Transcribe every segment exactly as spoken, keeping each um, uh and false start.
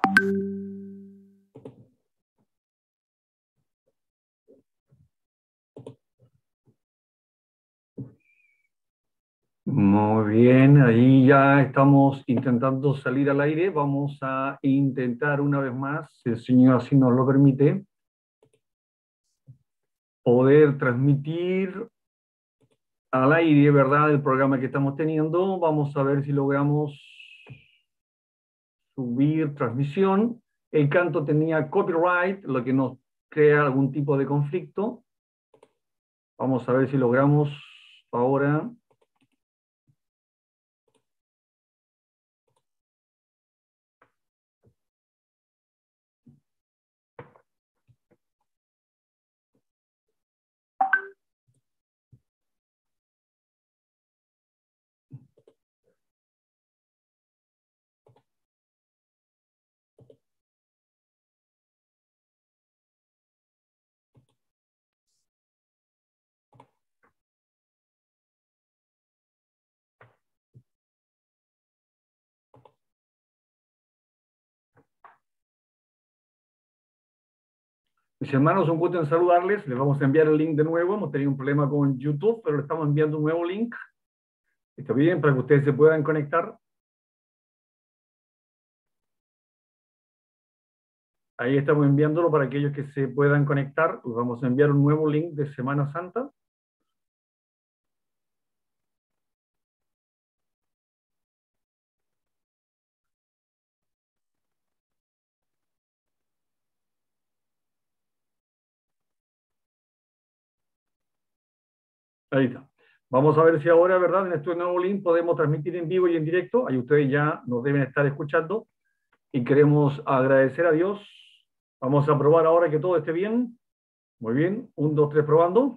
Muy bien, ahí ya estamos intentando salir al aire. Vamos a intentar una vez más, si el Señor así nos lo permite, poder transmitir al aire, ¿verdad?, el programa que estamos teniendo. Vamos a ver si logramos subir transmisión. El canto tenía copyright, lo que nos crea algún tipo de conflicto. Vamos a ver si logramos ahora. Mis hermanos, un gusto en saludarles. Les vamos a enviar el link de nuevo. Hemos tenido un problema con YouTube, pero le estamos enviando un nuevo link. Está bien, para que ustedes se puedan conectar. Ahí estamos enviándolo para aquellos que se puedan conectar. Les vamos a enviar un nuevo link de Semana Santa. Ahí está. Vamos a ver si ahora, ¿verdad?, en este nuevo link podemos transmitir en vivo y en directo. Ahí ustedes ya nos deben estar escuchando. Y queremos agradecer a Dios. Vamos a probar ahora que todo esté bien. Muy bien. Un, dos, tres, probando.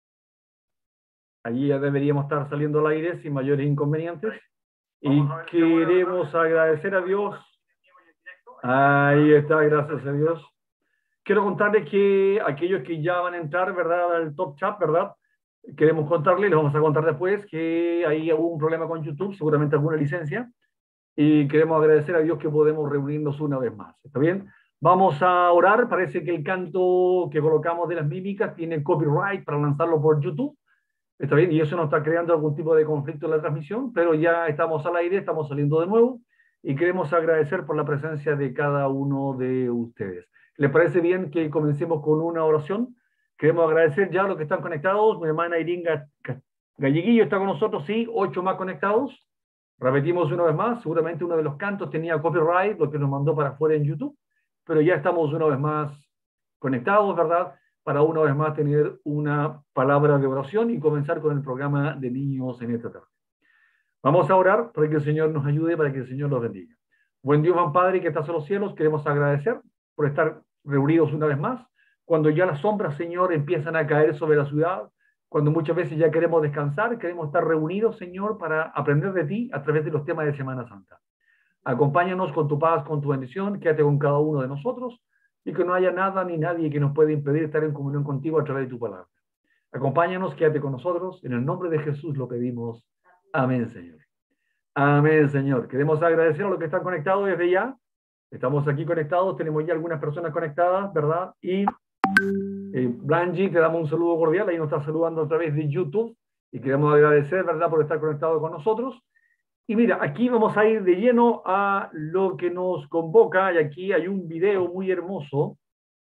Allí ya deberíamos estar saliendo al aire sin mayores inconvenientes. Y queremos agradecer a Dios. Ahí está, gracias a Dios. Quiero contarles que aquellos que ya van a entrar, ¿verdad?, al Top Chat, ¿verdad?, queremos contarles, les vamos a contar después, que ahí hubo un problema con YouTube, seguramente alguna licencia, y queremos agradecer a Dios que podemos reunirnos una vez más. ¿Está bien? Vamos a orar. Parece que el canto que colocamos de las mímicas tiene copyright para lanzarlo por YouTube. ¿Está bien? Y eso nos está creando algún tipo de conflicto en la transmisión, pero ya estamos al aire, estamos saliendo de nuevo, y queremos agradecer por la presencia de cada uno de ustedes. ¿Les parece bien que comencemos con una oración? Queremos agradecer ya a los que están conectados. Mi hermana Iringa Galleguillo está con nosotros, sí, ocho más conectados. Repetimos una vez más, seguramente uno de los cantos tenía copyright, lo que nos mandó para afuera en YouTube, pero ya estamos una vez más conectados, ¿verdad?, para una vez más tener una palabra de oración y comenzar con el programa de niños en esta tarde. Vamos a orar para que el Señor nos ayude, para que el Señor nos bendiga. Buen Dios, Juan Padre, que estás en los cielos, queremos agradecer por estar reunidos una vez más. Cuando ya las sombras, Señor, empiezan a caer sobre la ciudad, cuando muchas veces ya queremos descansar, queremos estar reunidos, Señor, para aprender de ti a través de los temas de Semana Santa. Acompáñanos con tu paz, con tu bendición, quédate con cada uno de nosotros y que no haya nada ni nadie que nos pueda impedir estar en comunión contigo a través de tu palabra. Acompáñanos, quédate con nosotros. En el nombre de Jesús lo pedimos. Amén, Señor. Amén, Señor. Queremos agradecer a los que están conectados desde ya. Estamos aquí conectados, tenemos ya algunas personas conectadas, ¿verdad? Y eh, Blangy, te damos un saludo cordial, ahí nos está saludando a través de YouTube y queremos agradecer, ¿verdad?, por estar conectado con nosotros. Y mira, aquí vamos a ir de lleno a lo que nos convoca, y aquí hay un video muy hermoso.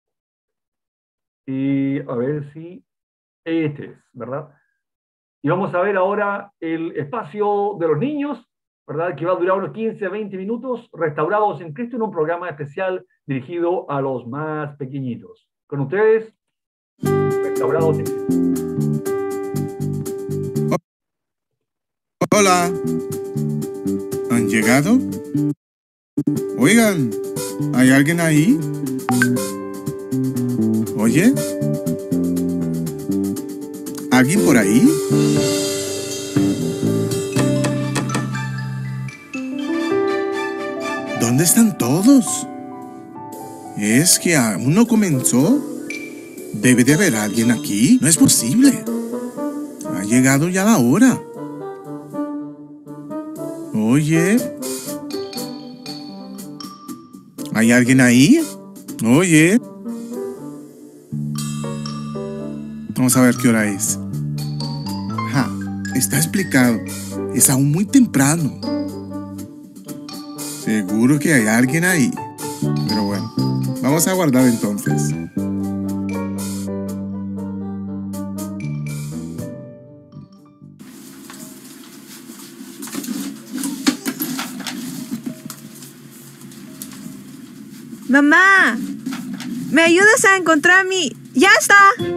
Y a ver si este es, ¿verdad? Y vamos a ver ahora el espacio de los niños, ¿verdad?, que va a durar unos quince a veinte minutos, restaurados en Cristo, en un programa especial dirigido a los más pequeñitos. Con ustedes, restaurados en Cristo. Hola. ¿Han llegado? Oigan, ¿hay alguien ahí? ¿Oye? ¿Alguien por ahí? ¿Dónde están todos? ¿Es que aún no comenzó? ¿Debe de haber alguien aquí? No es posible. Ha llegado ya la hora. Oye. ¿Hay alguien ahí? Oye. Vamos a ver qué hora es. Ja, está explicado. Es aún muy temprano. Seguro que hay alguien ahí. Pero bueno, vamos a guardar entonces. Mamá, ¿me ayudas a encontrar mi... ¡Ya está!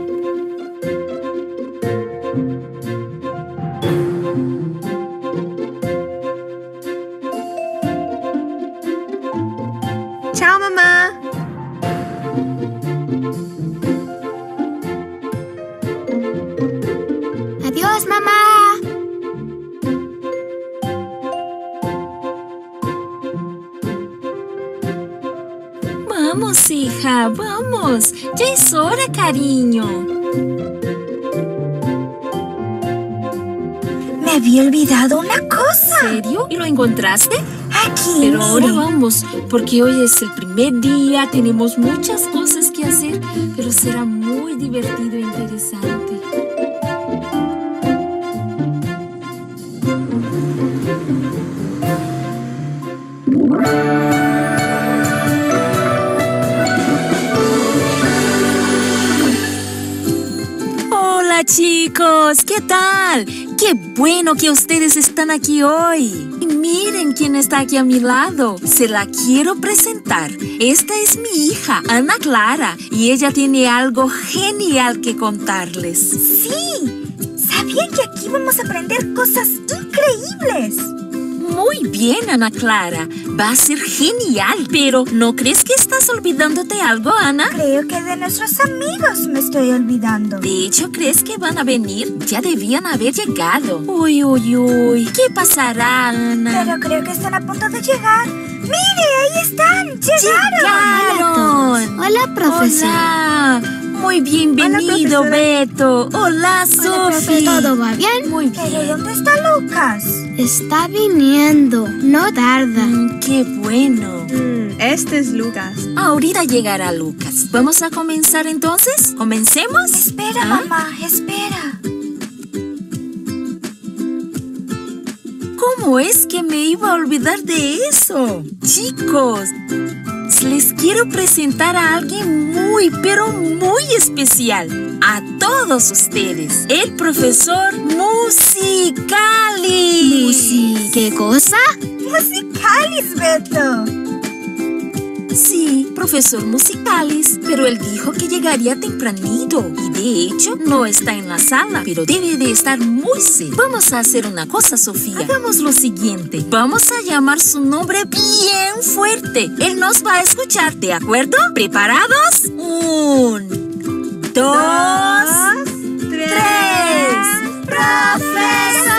Chao, mamá. Adiós, mamá. Vamos, hija, vamos. Ya es hora, cariño. Me había olvidado una cosa. ¿En serio? ¿Y lo encontraste? Aquí. Pero ahora mire. vamos, porque hoy es el primer día, tenemos muchas cosas que hacer, pero será muy divertido e interesante. Hola chicos, ¿qué tal? Qué bueno que ustedes están aquí hoy. Y miren quién está aquí a mi lado. Se la quiero presentar. Esta es mi hija, Ana Clara, y ella tiene algo genial que contarles. Sí. ¿Sabían que aquí vamos a aprender cosas increíbles? Muy bien, Ana Clara. Va a ser genial. Pero, ¿no crees que estás olvidándote algo, Ana? Creo que de nuestros amigos me estoy olvidando. De hecho, ¿crees que van a venir? Ya debían haber llegado. Uy, uy, uy. ¿Qué pasará, Ana? Pero creo que están a punto de llegar. ¡Mire, ahí están! ¡Llegaron! ¡Llegaron! Hola, profesor. Hola. Muy bienvenido, Hola, Beto. Hola, Sofi. ¿Todo va bien? Muy ¿Pero bien. dónde está Lucas? Está viniendo. No tarda. Mm, qué bueno. Mm, este es Lucas. Ahorita llegará Lucas. ¿Vamos a comenzar entonces? ¿Comencemos? Espera, ¿Ah? mamá, espera. ¿Cómo es que me iba a olvidar de eso? Chicos, les quiero presentar a alguien muy, pero muy especial. A todos ustedes. El profesor Musicalis. Musi, ¿qué cosa? Musicalis, Beto. Sí, profesor Musicalis, pero él dijo que llegaría tempranito y de hecho no está en la sala, pero debe de estar muy cerca. Vamos a hacer una cosa, Sofía. Hagamos lo siguiente. Vamos a llamar su nombre bien fuerte. Él nos va a escuchar, ¿de acuerdo? ¿Preparados? Un, dos, tres. tres. ¡Profesor!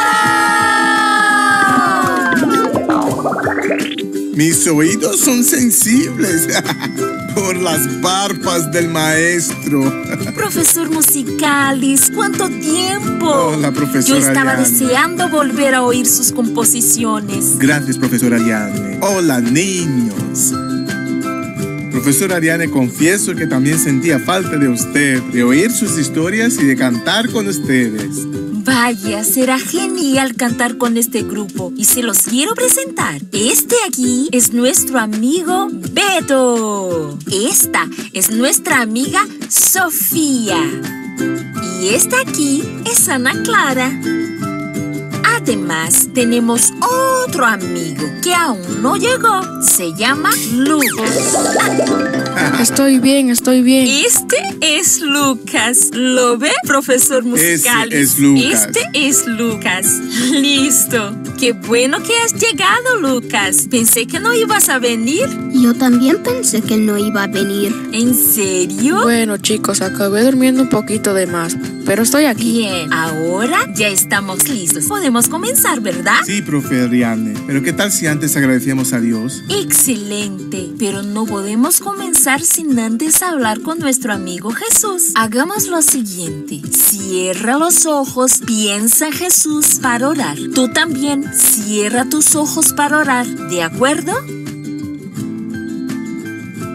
Mis oídos son sensibles por las barbas del maestro. Profesor Musicalis, ¿cuánto tiempo? Hola, profesora Yo estaba Ariane. deseando volver a oír sus composiciones. Gracias, profesora Ariane. Hola, niños. Profesora Ariane, confieso que también sentía falta de usted, de oír sus historias y de cantar con ustedes. Vaya, será genial cantar con este grupo y se los quiero presentar. Este aquí es nuestro amigo Beto. Esta es nuestra amiga Sofía. Y esta aquí es Ana Clara. Además, tenemos otro amigo que aún no llegó. Se llama Lucas. Estoy bien, estoy bien. Este es Lucas. ¿Lo ve, profesor Musicalis? Ese es Lucas. Este es Lucas. Listo. Qué bueno que has llegado, Lucas. Pensé que no ibas a venir. Yo también pensé que no iba a venir. ¿En serio? Bueno, chicos, acabé durmiendo un poquito de más, pero estoy aquí. Bien, ahora ya estamos listos. Podemos comenzar, ¿verdad? Sí, profe Ariane. Pero ¿qué tal si antes agradecíamos a Dios? Excelente, pero no podemos comenzar sin antes hablar con nuestro amigo Jesús. Hagamos lo siguiente. Cierra los ojos, piensa en Jesús para orar. Tú también cierra tus ojos para orar, ¿de acuerdo?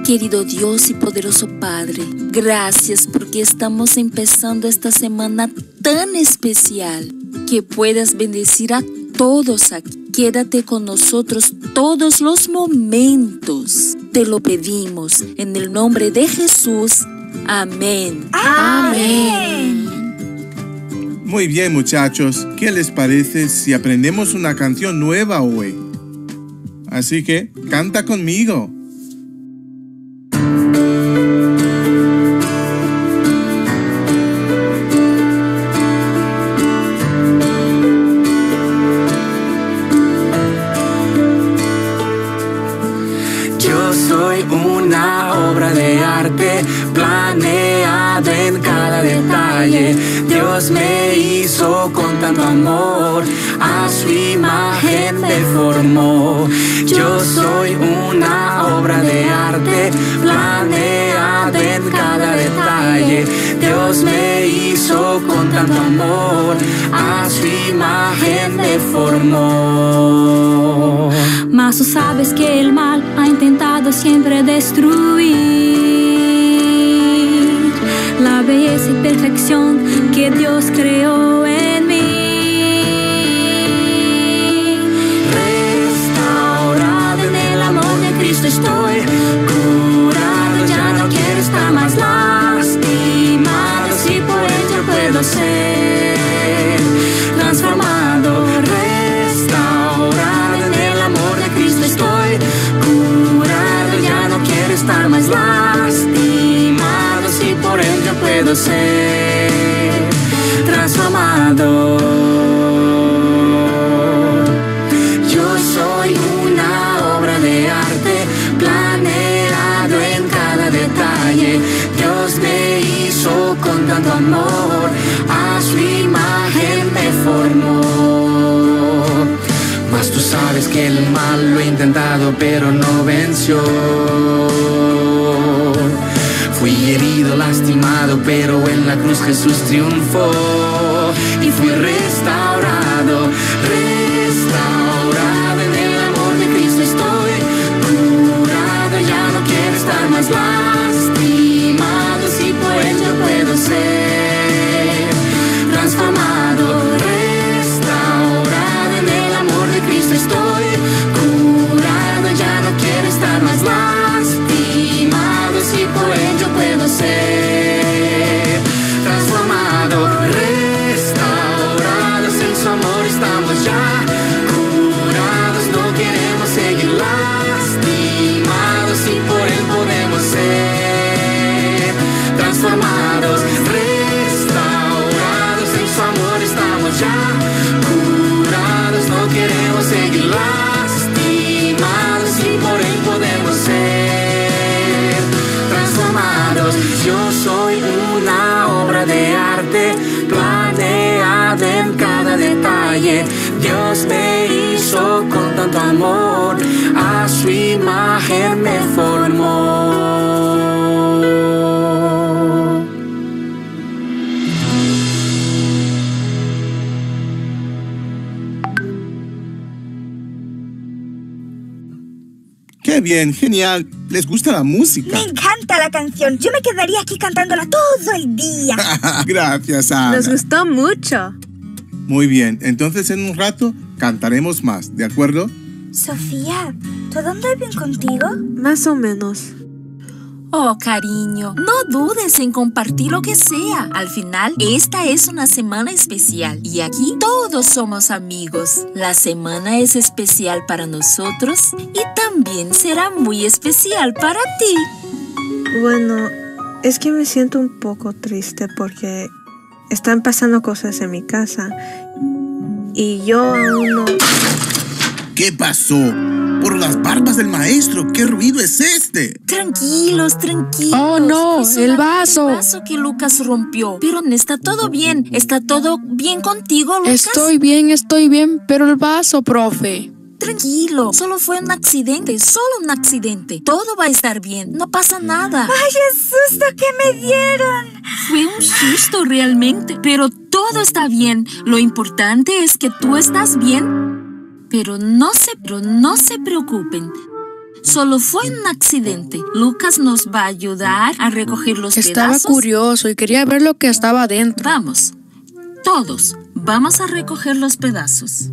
Querido Dios y poderoso Padre, gracias porque estamos empezando esta semana tan especial. Que puedas bendecir a todos aquí. Quédate con nosotros todos los momentos. Te lo pedimos en el nombre de Jesús. Amén. Amén. Muy bien, muchachos. ¿Qué les parece si aprendemos una canción nueva hoy? Así que, canta conmigo. Yo soy una obra de arte, planeada en cada detalle. Dios me hizo con tanto amor, a su imagen me formó. Yo soy una obra de arte, planeada en cada detalle. Dios me hizo con tanto amor, a su imagen me formó. Mas tú sabes que el mal ha intentado siempre destruir la belleza y perfección que Dios creó en mí. Restaurado en el amor de Cristo estoy, curado, ya no quiero estar más lastimado, si por él yo puedo ser transformado. Restaurado en el amor de Cristo estoy, curado, ya no quiero estar más lastimado, si por él yo puedo ser transformado. Yo soy una obra de arte, planeado en cada detalle. Dios me hizo con tanto amor, a su imagen me formó. Mas tú sabes que el mal lo he intentado, pero no venció. Fui herido, lastimado, pero en la cruz Jesús triunfó. Y fui restaurado, restaurado en el amor de Cristo estoy, curado, ya no quiero estar más lastimado, si por él yo puedo ser transformado. Restaurado en el amor de Cristo estoy, curado, ya no quiero estar más lastimado, si por él yo puedo ser transformado. Restaurados en su amor estamos ya, curados, no queremos seguir lastimados, si por él podemos ser transformados. Restaurados en su amor estamos ya, curados, no queremos seguir lastimados, si por él podemos ser transformados. Yo soy una obra de arte, planeada en cada detalle. Dios me hizo con tanto amor, a su imagen me formó. ¡Qué bien! ¡Genial! ¿Les gusta la música? Me encanta la canción. Yo me quedaría aquí cantándola todo el día. Gracias, Ana. Nos gustó mucho. Muy bien, entonces en un rato cantaremos más, ¿de acuerdo? Sofía, ¿todo anda bien contigo? Más o menos. Oh, cariño, no dudes en compartir lo que sea. Al final, esta es una semana especial y aquí todos somos amigos. La semana es especial para nosotros y también será muy especial para ti. Bueno, es que me siento un poco triste porque están pasando cosas en mi casa y yo aún no... ¿Qué pasó? Por las barbas del maestro, ¿qué ruido es este? Tranquilos, tranquilos. Oh, no, Es el una- vaso. El vaso que Lucas rompió. Pero está todo bien. ¿Está todo bien contigo, Lucas? Estoy bien, estoy bien, pero el vaso, profe. Tranquilo. Solo fue un accidente. Solo un accidente. Todo va a estar bien. No pasa nada. ¡Vaya susto que me dieron! Fue un susto realmente. Pero todo está bien. Lo importante es que tú estás bien. Pero no se, pero no se preocupen. Solo fue un accidente. Lucas nos va a ayudar a recoger los Estaba pedazos. Estaba curioso y quería ver lo que estaba dentro. Vamos, todos, vamos a recoger los pedazos.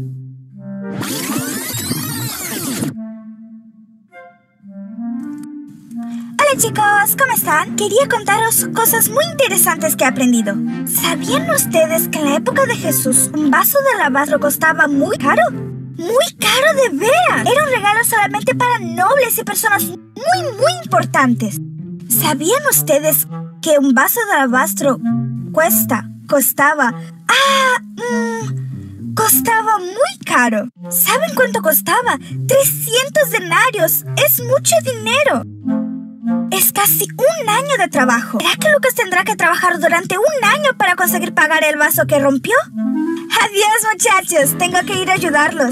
Hola chicos, ¿cómo están? Quería contaros cosas muy interesantes que he aprendido. ¿Sabían ustedes que en la época de Jesús un vaso de alabastro costaba muy caro? ¡Muy caro de veras! Era un regalo solamente para nobles y personas muy, muy importantes. ¿Sabían ustedes que un vaso de alabastro cuesta, costaba... ¡Ah! Mmm, costaba muy caro. ¿Saben cuánto costaba? trescientos denarios. Es mucho dinero. Es casi un año de trabajo. ¿Será que Lucas tendrá que trabajar durante un año para conseguir pagar el vaso que rompió? Adiós, muchachos. Tengo que ir a ayudarlos.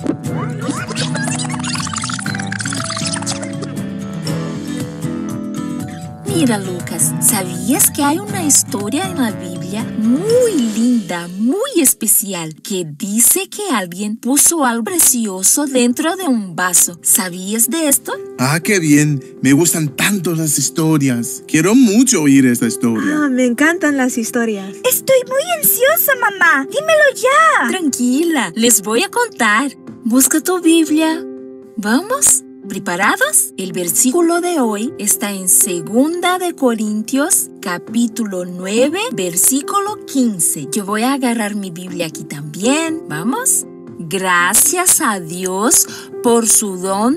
Mira, Lucas, ¿sabías que hay una historia en la Biblia muy linda, muy especial, que dice que alguien puso algo precioso dentro de un vaso? ¿Sabías de esto? Ah, qué bien. Me gustan tanto las historias. Quiero mucho oír esta historia. Ah, me encantan las historias. Estoy muy ansiosa, mamá. Dímelo ya. Tranquila, les voy a contar. Busca tu Biblia. ¿Vamos? ¿Preparados? El versículo de hoy está en Segunda de Corintios, capítulo nueve, versículo quince. Yo voy a agarrar mi Biblia aquí también. ¿Vamos? Gracias a Dios por su don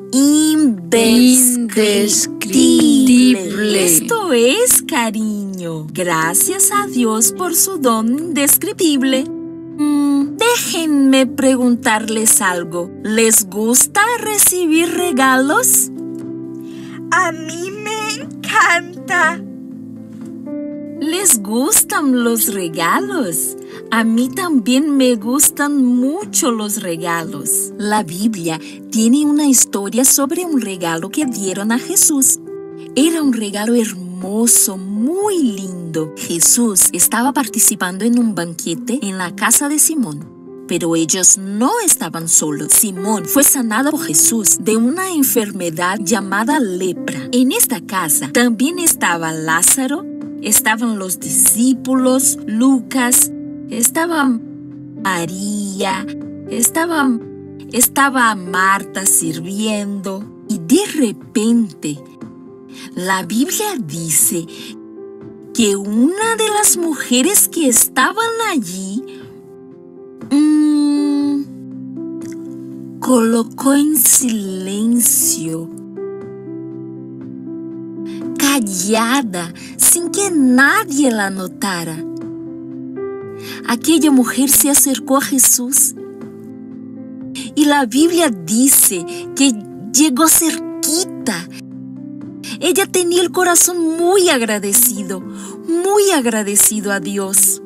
indescriptible. Esto es cariño. Gracias a Dios por su don indescriptible. Mm, déjenme preguntarles algo. ¿Les gusta recibir regalos? A mí me encanta. ¿Les gustan los regalos? A mí también me gustan mucho los regalos. La Biblia tiene una historia sobre un regalo que dieron a Jesús. Era un regalo hermoso, muy lindo. Jesús estaba participando en un banquete en la casa de Simón. Pero ellos no estaban solos. Simón fue sanado por Jesús de una enfermedad llamada lepra. En esta casa también estaba Lázaro, estaban los discípulos, Lucas, estaba María, estaba, estaba Marta sirviendo. Y de repente, la Biblia dice que una de las mujeres que estaban allí mmm, colocó en silencio, callada, sin que nadie la notara. Aquella mujer se acercó a Jesús y la Biblia dice que llegó cerquita. Ella tenía el corazón muy agradecido, muy agradecido a Dios.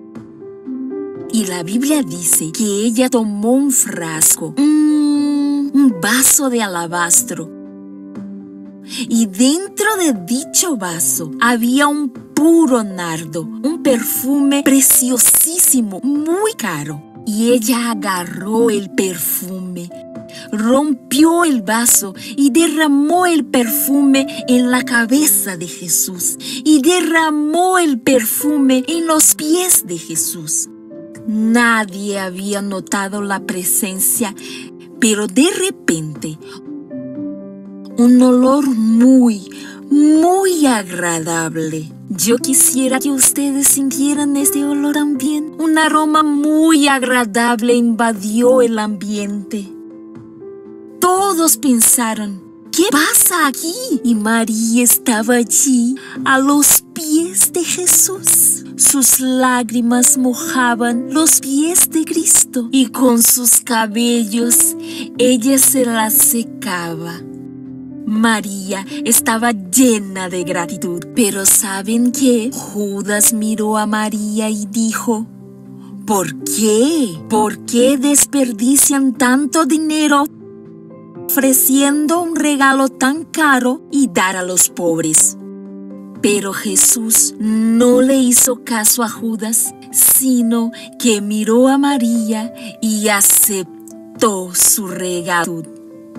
Y la Biblia dice que ella tomó un frasco, mmm, un vaso de alabastro. Y dentro de dicho vaso había un puro nardo, un perfume preciosísimo, muy caro. Y ella agarró el perfume, rompió el vaso y derramó el perfume en la cabeza de Jesús. Y derramó el perfume en los pies de Jesús. Nadie había notado la presencia, pero de repente un olor muy, muy agradable. Yo quisiera que ustedes sintieran este olor también. Un aroma muy agradable invadió el ambiente. Todos pensaron, ¿qué pasa aquí? Y María estaba allí, a los pies de Jesús. Sus lágrimas mojaban los pies de Cristo y con sus cabellos ella se las secaba. María estaba llena de gratitud. Pero ¿saben qué? Judas miró a María y dijo, ¿por qué? ¿Por qué desperdician tanto dinero ofreciendo un regalo tan caro y dar a los pobres? Pero Jesús no le hizo caso a Judas, sino que miró a María y aceptó su regalo.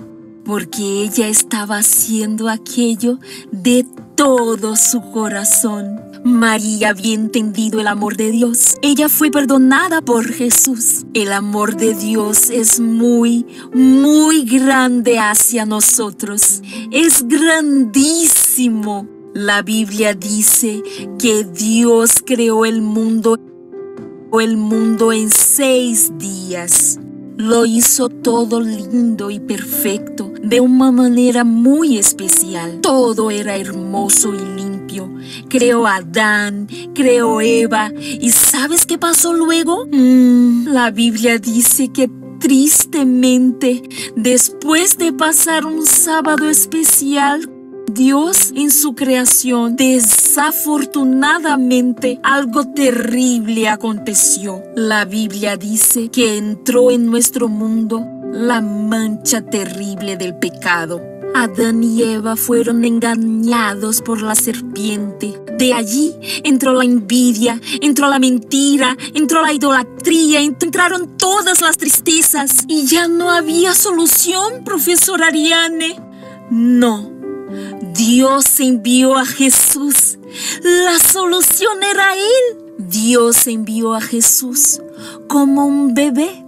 porque ella estaba haciendo aquello de todo su corazón. María había entendido el amor de Dios. Ella fue perdonada por Jesús. El amor de Dios es muy, muy grande hacia nosotros. Es grandísimo. La Biblia dice que Dios creó el mundo, el mundo en seis días. Lo hizo todo lindo y perfecto, de una manera muy especial. Todo era hermoso y limpio. Creó a Adán, creó a Eva. ¿Y sabes qué pasó luego? Mm, la Biblia dice que tristemente, después de pasar un sábado especial, Dios en su creación, desafortunadamente, algo terrible aconteció. La Biblia dice que entró en nuestro mundo la mancha terrible del pecado. Adán y Eva fueron engañados por la serpiente. De allí entró la envidia, entró la mentira, entró la idolatría, entraron todas las tristezas. Y ya no había solución, profesor Ariane. No. Dios envió a Jesús. La solución era Él. Dios envió a Jesús como un bebé.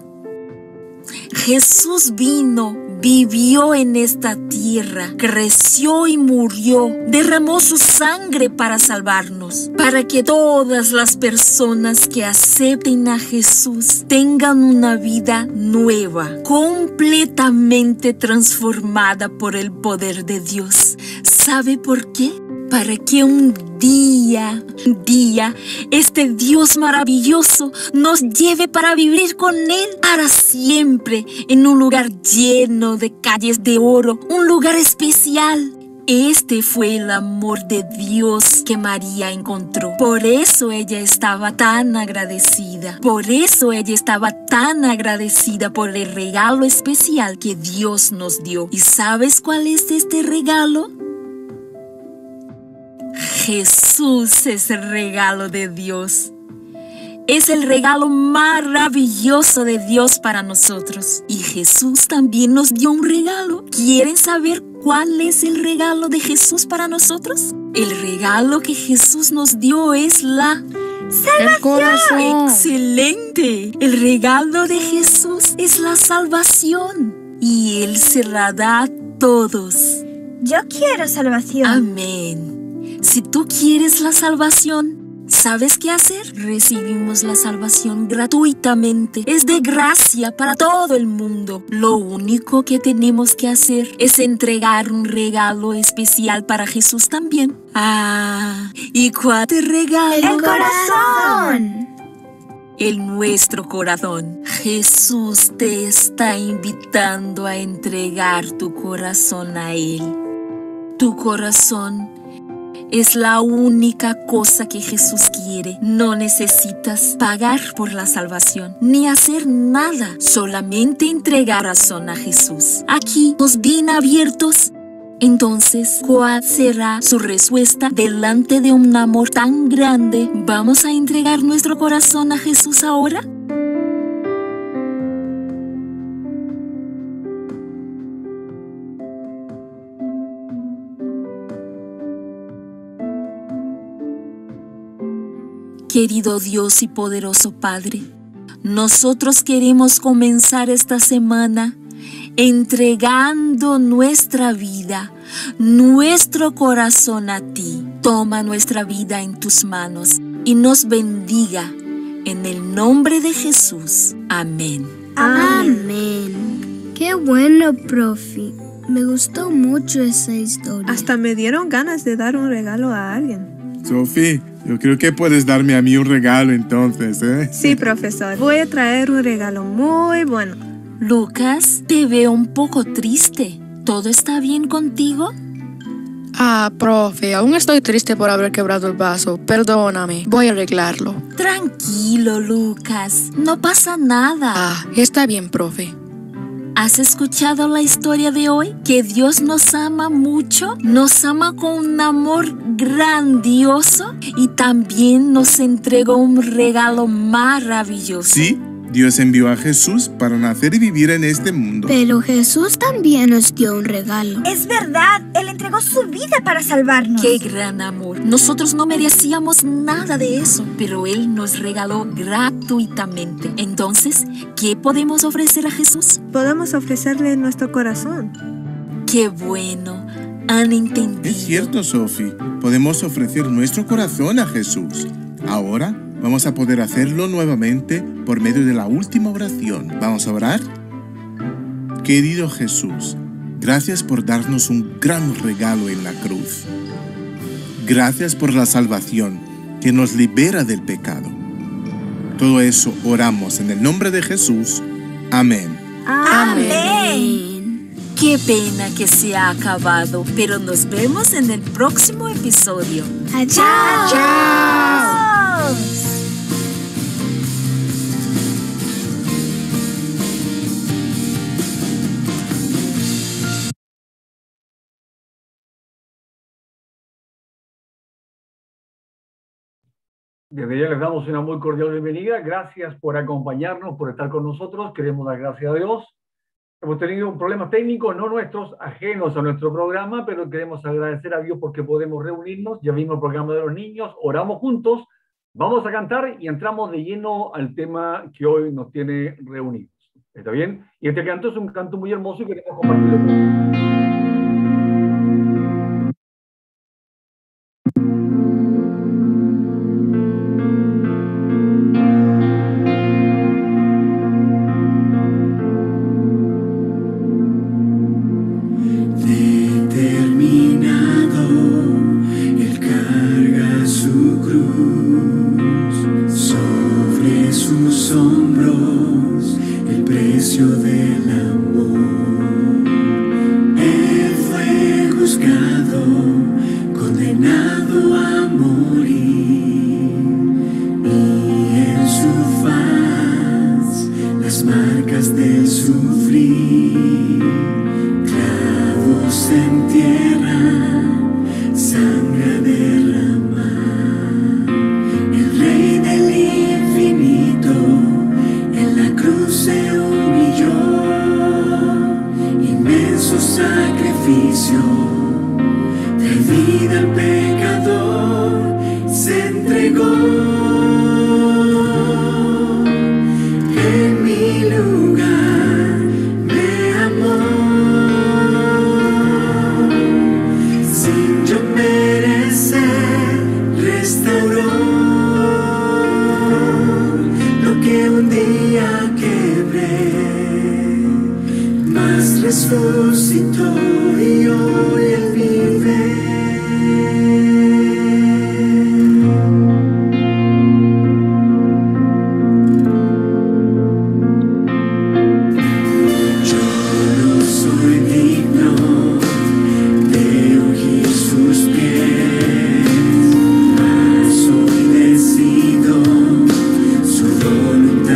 Jesús vino, vivió en esta tierra, creció y murió, derramó su sangre para salvarnos, para que todas las personas que acepten a Jesús tengan una vida nueva, completamente transformada por el poder de Dios. ¿Sabe por qué? Para que un día, un día, este Dios maravilloso nos lleve para vivir con Él para siempre, en un lugar lleno de calles de oro, un lugar especial. Este fue el amor de Dios que María encontró. Por eso ella estaba tan agradecida. Por eso ella estaba tan agradecida por el regalo especial que Dios nos dio. ¿Y sabes cuál es este regalo? Jesús es el regalo de Dios. Es el regalo maravilloso de Dios para nosotros. Y Jesús también nos dio un regalo. ¿Quieren saber cuál es el regalo de Jesús para nosotros? El regalo que Jesús nos dio es la salvación. ¡Excelente! El regalo de Jesús es la salvación. Y Él se la da a todos. Yo quiero salvación. Amén. Si tú quieres la salvación, ¿sabes qué hacer? Recibimos la salvación gratuitamente. Es de gracia para todo el mundo. Lo único que tenemos que hacer es entregar un regalo especial para Jesús también. Ah, ¿y cuál te regalo? ¡El corazón! El nuestro corazón. Jesús te está invitando a entregar tu corazón a Él. Tu corazón es la única cosa que Jesús quiere. No necesitas pagar por la salvación, ni hacer nada. Solamente entregar corazón a Jesús. Aquí nos bien abiertos. Entonces, ¿cuál será su respuesta delante de un amor tan grande? ¿Vamos a entregar nuestro corazón a Jesús ahora? Querido Dios y poderoso Padre, nosotros queremos comenzar esta semana entregando nuestra vida, nuestro corazón a ti. Toma nuestra vida en tus manos y nos bendiga. En el nombre de Jesús. Amén. Amén. Qué bueno, profe. Me gustó mucho esa historia. Hasta me dieron ganas de dar un regalo a alguien. Sophie, yo creo que puedes darme a mí un regalo entonces, ¿eh? Sí, profesor. Voy a traer un regalo muy bueno. Lucas, te veo un poco triste. ¿Todo está bien contigo? Ah, profe, aún estoy triste por haber quebrado el vaso. Perdóname, voy a arreglarlo. Tranquilo, Lucas. No pasa nada. Ah, está bien, profe. ¿Has escuchado la historia de hoy? Que Dios nos ama mucho, nos ama con un amor grandioso y también nos entregó un regalo maravilloso. Sí, Dios envió a Jesús para nacer y vivir en este mundo. Pero Jesús también nos dio un regalo. Es verdad, Él entregó su vida para salvarnos. ¡Qué gran amor! Nosotros no merecíamos nada de eso, pero Él nos regaló gratuitamente. Entonces, ¿qué podemos ofrecer a Jesús? Podemos ofrecerle nuestro corazón. ¡Qué bueno! Han entendido. Es cierto, Sophie. Podemos ofrecer nuestro corazón a Jesús. Ahora vamos a poder hacerlo nuevamente por medio de la última oración. ¿Vamos a orar? Querido Jesús, gracias por darnos un gran regalo en la cruz. Gracias por la salvación que nos libera del pecado. Todo eso oramos en el nombre de Jesús. Amén. Amén. Qué pena que se ha acabado, pero nos vemos en el próximo episodio. Adiós. ¡Chao! Desde ya les damos una muy cordial bienvenida. Gracias por acompañarnos, por estar con nosotros. Queremos dar gracias a Dios. Hemos tenido un problema técnico, no nuestros, ajenos a nuestro programa, pero queremos agradecer a Dios porque podemos reunirnos. Ya vimos el programa de los niños, oramos juntos, vamos a cantar y entramos de lleno al tema que hoy nos tiene reunidos. ¿Está bien? Y este canto es un canto muy hermoso y queremos compartirlo con ustedes.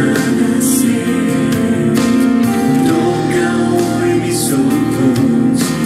Toca hoy mis ojos.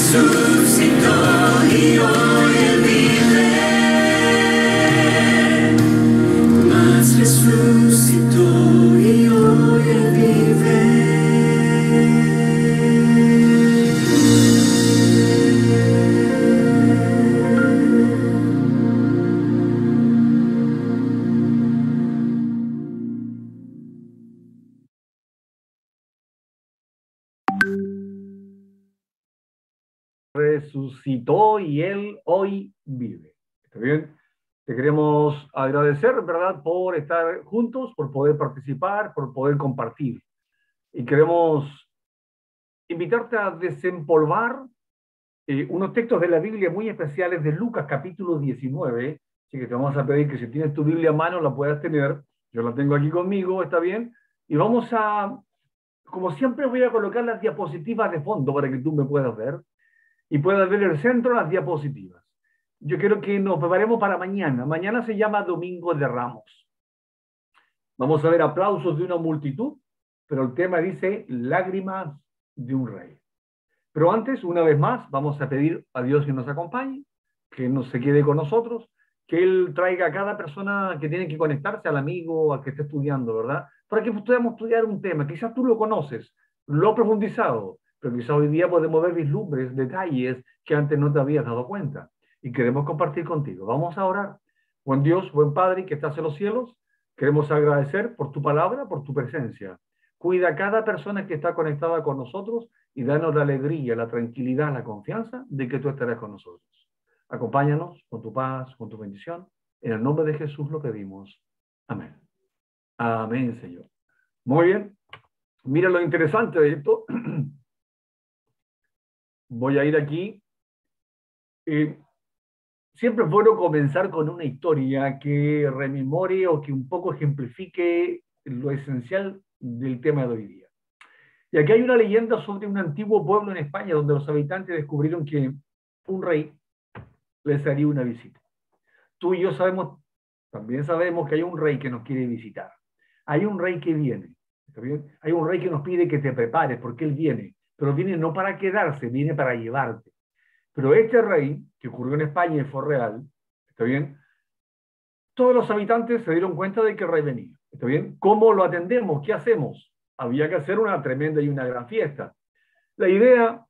resucitó y hoy él vive. Mas resucitó y hoy él vive. Resucitó y él hoy vive. ¿Está bien? Te queremos agradecer, ¿verdad?, por estar juntos, por poder participar, por poder compartir. Y queremos invitarte a desempolvar eh, unos textos de la Biblia muy especiales de Lucas capítulo diecinueve. Así que te vamos a pedir que si tienes tu Biblia a mano la puedas tener. Yo la tengo aquí conmigo, ¿está bien? Y vamos a, como siempre, voy a colocar las diapositivas de fondo para que tú me puedas ver y puedas ver el centro de las diapositivas. Yo quiero que nos preparemos para mañana. Mañana se llama Domingo de Ramos. Vamos a ver aplausos de una multitud, pero el tema dice lágrimas de un rey. Pero antes, una vez más, vamos a pedir a Dios que nos acompañe, que no se quede con nosotros, que Él traiga a cada persona que tiene que conectarse, al amigo, al que esté estudiando, ¿verdad? Para que podamos estudiar un tema. Quizás tú lo conoces, lo has profundizado, pero quizás hoy día podemos ver vislumbres, detalles que antes no te habías dado cuenta. Y queremos compartir contigo. Vamos a orar. Buen Dios, buen Padre, que estás en los cielos, queremos agradecer por tu palabra, por tu presencia. Cuida a cada persona que está conectada con nosotros y danos la alegría, la tranquilidad, la confianza de que tú estarás con nosotros. Acompáñanos con tu paz, con tu bendición. En el nombre de Jesús lo pedimos. Amén. Amén, Señor. Muy bien. Mira lo interesante de esto. Voy a ir aquí. Eh, siempre es bueno comenzar con una historia que rememore o que un poco ejemplifique lo esencial del tema de hoy día. Y aquí hay una leyenda sobre un antiguo pueblo en España donde los habitantes descubrieron que un rey les haría una visita. Tú y yo sabemos, también sabemos que hay un rey que nos quiere visitar. Hay un rey que viene. ¿Está bien? Hay un rey que nos pide que te prepares porque él viene. Pero viene no para quedarse, viene para llevarte. Pero este rey, que ocurrió en España y fue real, ¿está bien? Todos los habitantes se dieron cuenta de que el rey venía. ¿Está bien? ¿Cómo lo atendemos? ¿Qué hacemos? Había que hacer una tremenda y una gran fiesta. La idea,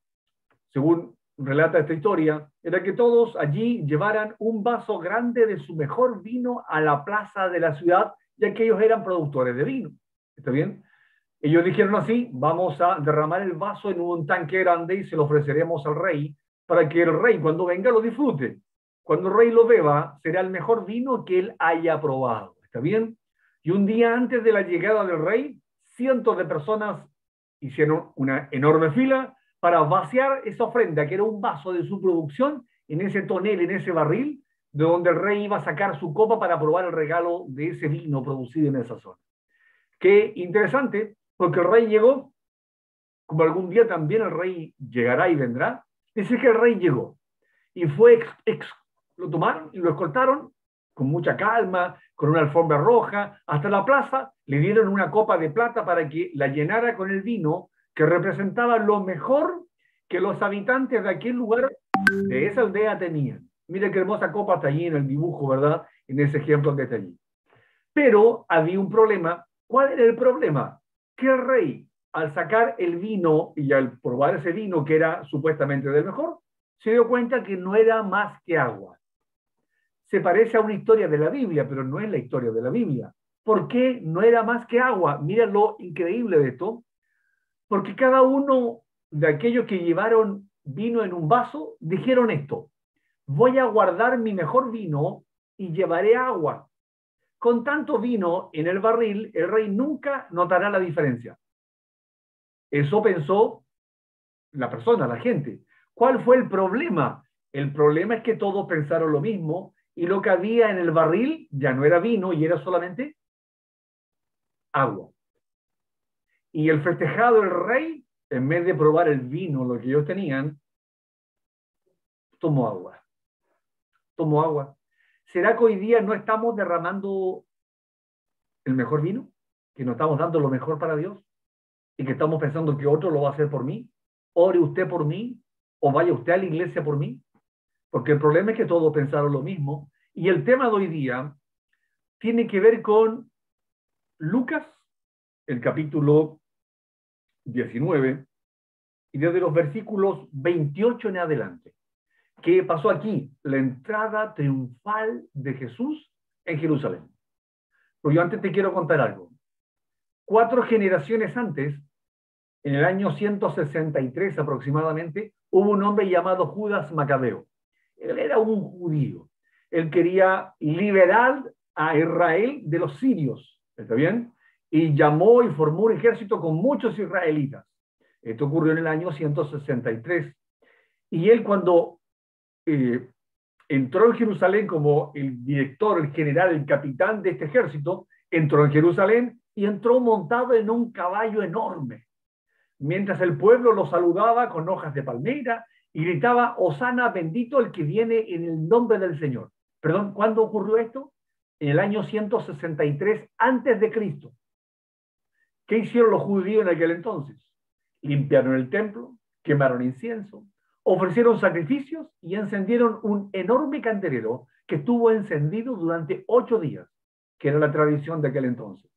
según relata esta historia, era que todos allí llevaran un vaso grande de su mejor vino a la plaza de la ciudad, ya que ellos eran productores de vino. ¿Está bien? Ellos dijeron así: vamos a derramar el vaso en un tanque grande y se lo ofreceremos al rey, para que el rey cuando venga lo disfrute. Cuando el rey lo beba, será el mejor vino que él haya probado. ¿Está bien? Y un día antes de la llegada del rey, cientos de personas hicieron una enorme fila para vaciar esa ofrenda, que era un vaso de su producción, en ese tonel, en ese barril, de donde el rey iba a sacar su copa para probar el regalo de ese vino producido en esa zona. Qué interesante, porque el rey llegó, como algún día también el rey llegará y vendrá. Dice que el rey llegó y fue, ex, ex, lo tomaron y lo escoltaron con mucha calma, con una alfombra roja, hasta la plaza. Le dieron una copa de plata para que la llenara con el vino que representaba lo mejor que los habitantes de aquel lugar, de esa aldea, tenían. Mira qué hermosa copa está allí en el dibujo, ¿verdad? En ese ejemplo que está allí. Pero había un problema. ¿Cuál era el problema? Que el rey, al sacar el vino y al probar ese vino que era supuestamente del mejor, se dio cuenta que no era más que agua. Se parece a una historia de la Biblia, pero no es la historia de la Biblia. ¿Por qué no era más que agua? Mira lo increíble de esto. Porque cada uno de aquellos que llevaron vino en un vaso dijeron esto: voy a guardar mi mejor vino y llevaré agua. Con tanto vino en el barril, el rey nunca notará la diferencia. Eso pensó la persona, la gente. ¿Cuál fue el problema? El problema es que todos pensaron lo mismo y lo que había en el barril ya no era vino y era solamente agua. Y el festejado, el rey, en vez de probar el vino, lo que ellos tenían, tomó agua. Tomó agua. ¿Será que hoy día no estamos derramando el mejor vino? ¿Que no estamos dando lo mejor para Dios? ¿Y que estamos pensando que otro lo va a hacer por mí? Ore usted por mí, o vaya usted a la iglesia por mí? Porque el problema es que todos pensaron lo mismo. Y el tema de hoy día tiene que ver con Lucas, el capítulo diecinueve, y desde los versículos veintiocho en adelante. ¿Qué pasó aquí? La entrada triunfal de Jesús en Jerusalén. Pero yo antes te quiero contar algo. Cuatro generaciones antes, en el año ciento sesenta y tres aproximadamente, hubo un hombre llamado Judas Macabeo. Él era un judío. Él quería liberar a Israel de los sirios. ¿Está bien? Y llamó y formó un ejército con muchos israelitas. Esto ocurrió en el año ciento sesenta y tres. Y él cuando eh, entró en Jerusalén como el director, el general, el capitán de este ejército, entró en Jerusalén y entró montado en un caballo enorme. Mientras el pueblo lo saludaba con hojas de palmera y gritaba, Hosana, bendito el que viene en el nombre del Señor. Perdón, ¿cuándo ocurrió esto? En el año ciento sesenta y tres antes de Cristo. ¿Qué hicieron los judíos en aquel entonces? Limpiaron el templo, quemaron incienso, ofrecieron sacrificios y encendieron un enorme candelero que estuvo encendido durante ocho días, que era la tradición de aquel entonces.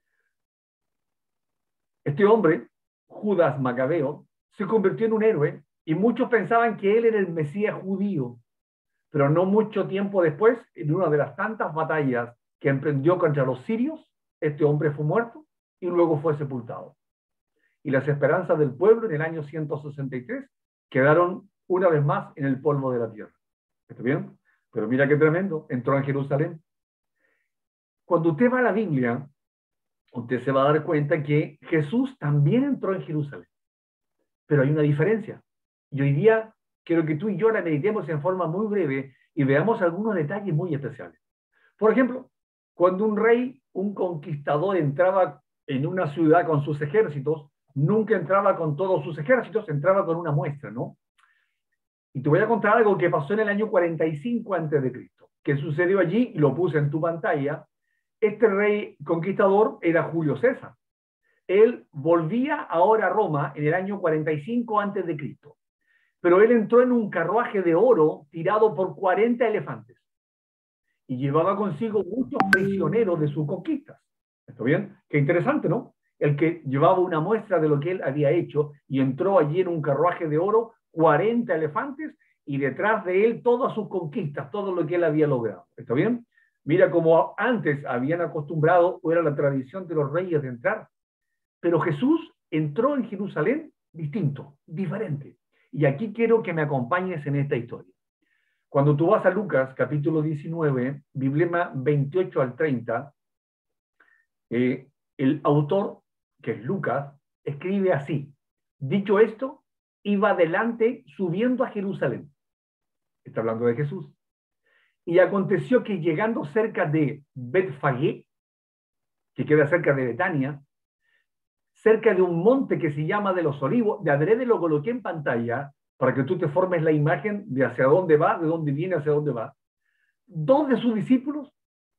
Este hombre, Judas Macabeo, se convirtió en un héroe y muchos pensaban que él era el Mesías judío, pero no mucho tiempo después, en una de las tantas batallas que emprendió contra los sirios, este hombre fue muerto y luego fue sepultado. Y las esperanzas del pueblo en el año ciento sesenta y tres quedaron una vez más en el polvo de la tierra. ¿Está bien? Pero mira qué tremendo, entró en Jerusalén. Cuando usted va a la Biblia, usted se va a dar cuenta que Jesús también entró en Jerusalén. Pero hay una diferencia. Y hoy día quiero que tú y yo la meditemos en forma muy breve y veamos algunos detalles muy especiales. Por ejemplo, cuando un rey, un conquistador entraba en una ciudad con sus ejércitos, nunca entraba con todos sus ejércitos, entraba con una muestra, ¿no? Y te voy a contar algo que pasó en el año cuarenta y cinco antes de Cristo. ¿Qué sucedió allí? Lo puse en tu pantalla. Este rey conquistador era Julio César. Él volvía ahora a Roma en el año cuarenta y cinco antes de Cristo. Pero él entró en un carruaje de oro tirado por cuarenta elefantes. Y llevaba consigo muchos prisioneros de sus conquistas. ¿Está bien? Qué interesante, ¿no? El que llevaba una muestra de lo que él había hecho y entró allí en un carruaje de oro, cuarenta elefantes, y detrás de él todas sus conquistas, todo lo que él había logrado. ¿Está bien? Mira cómo antes habían acostumbrado, o era la tradición de los reyes de entrar. Pero Jesús entró en Jerusalén distinto, diferente. Y aquí quiero que me acompañes en esta historia. Cuando tú vas a Lucas, capítulo diecinueve, Biblema veintiocho al treinta, eh, el autor, que es Lucas, escribe así. Dicho esto, iba adelante subiendo a Jerusalén. Está hablando de Jesús. Y aconteció que llegando cerca de Betfagé, que queda cerca de Betania, cerca de un monte que se llama de los Olivos, de adrede lo coloqué en pantalla para que tú te formes la imagen de hacia dónde va, de dónde viene, hacia dónde va. Dos de sus discípulos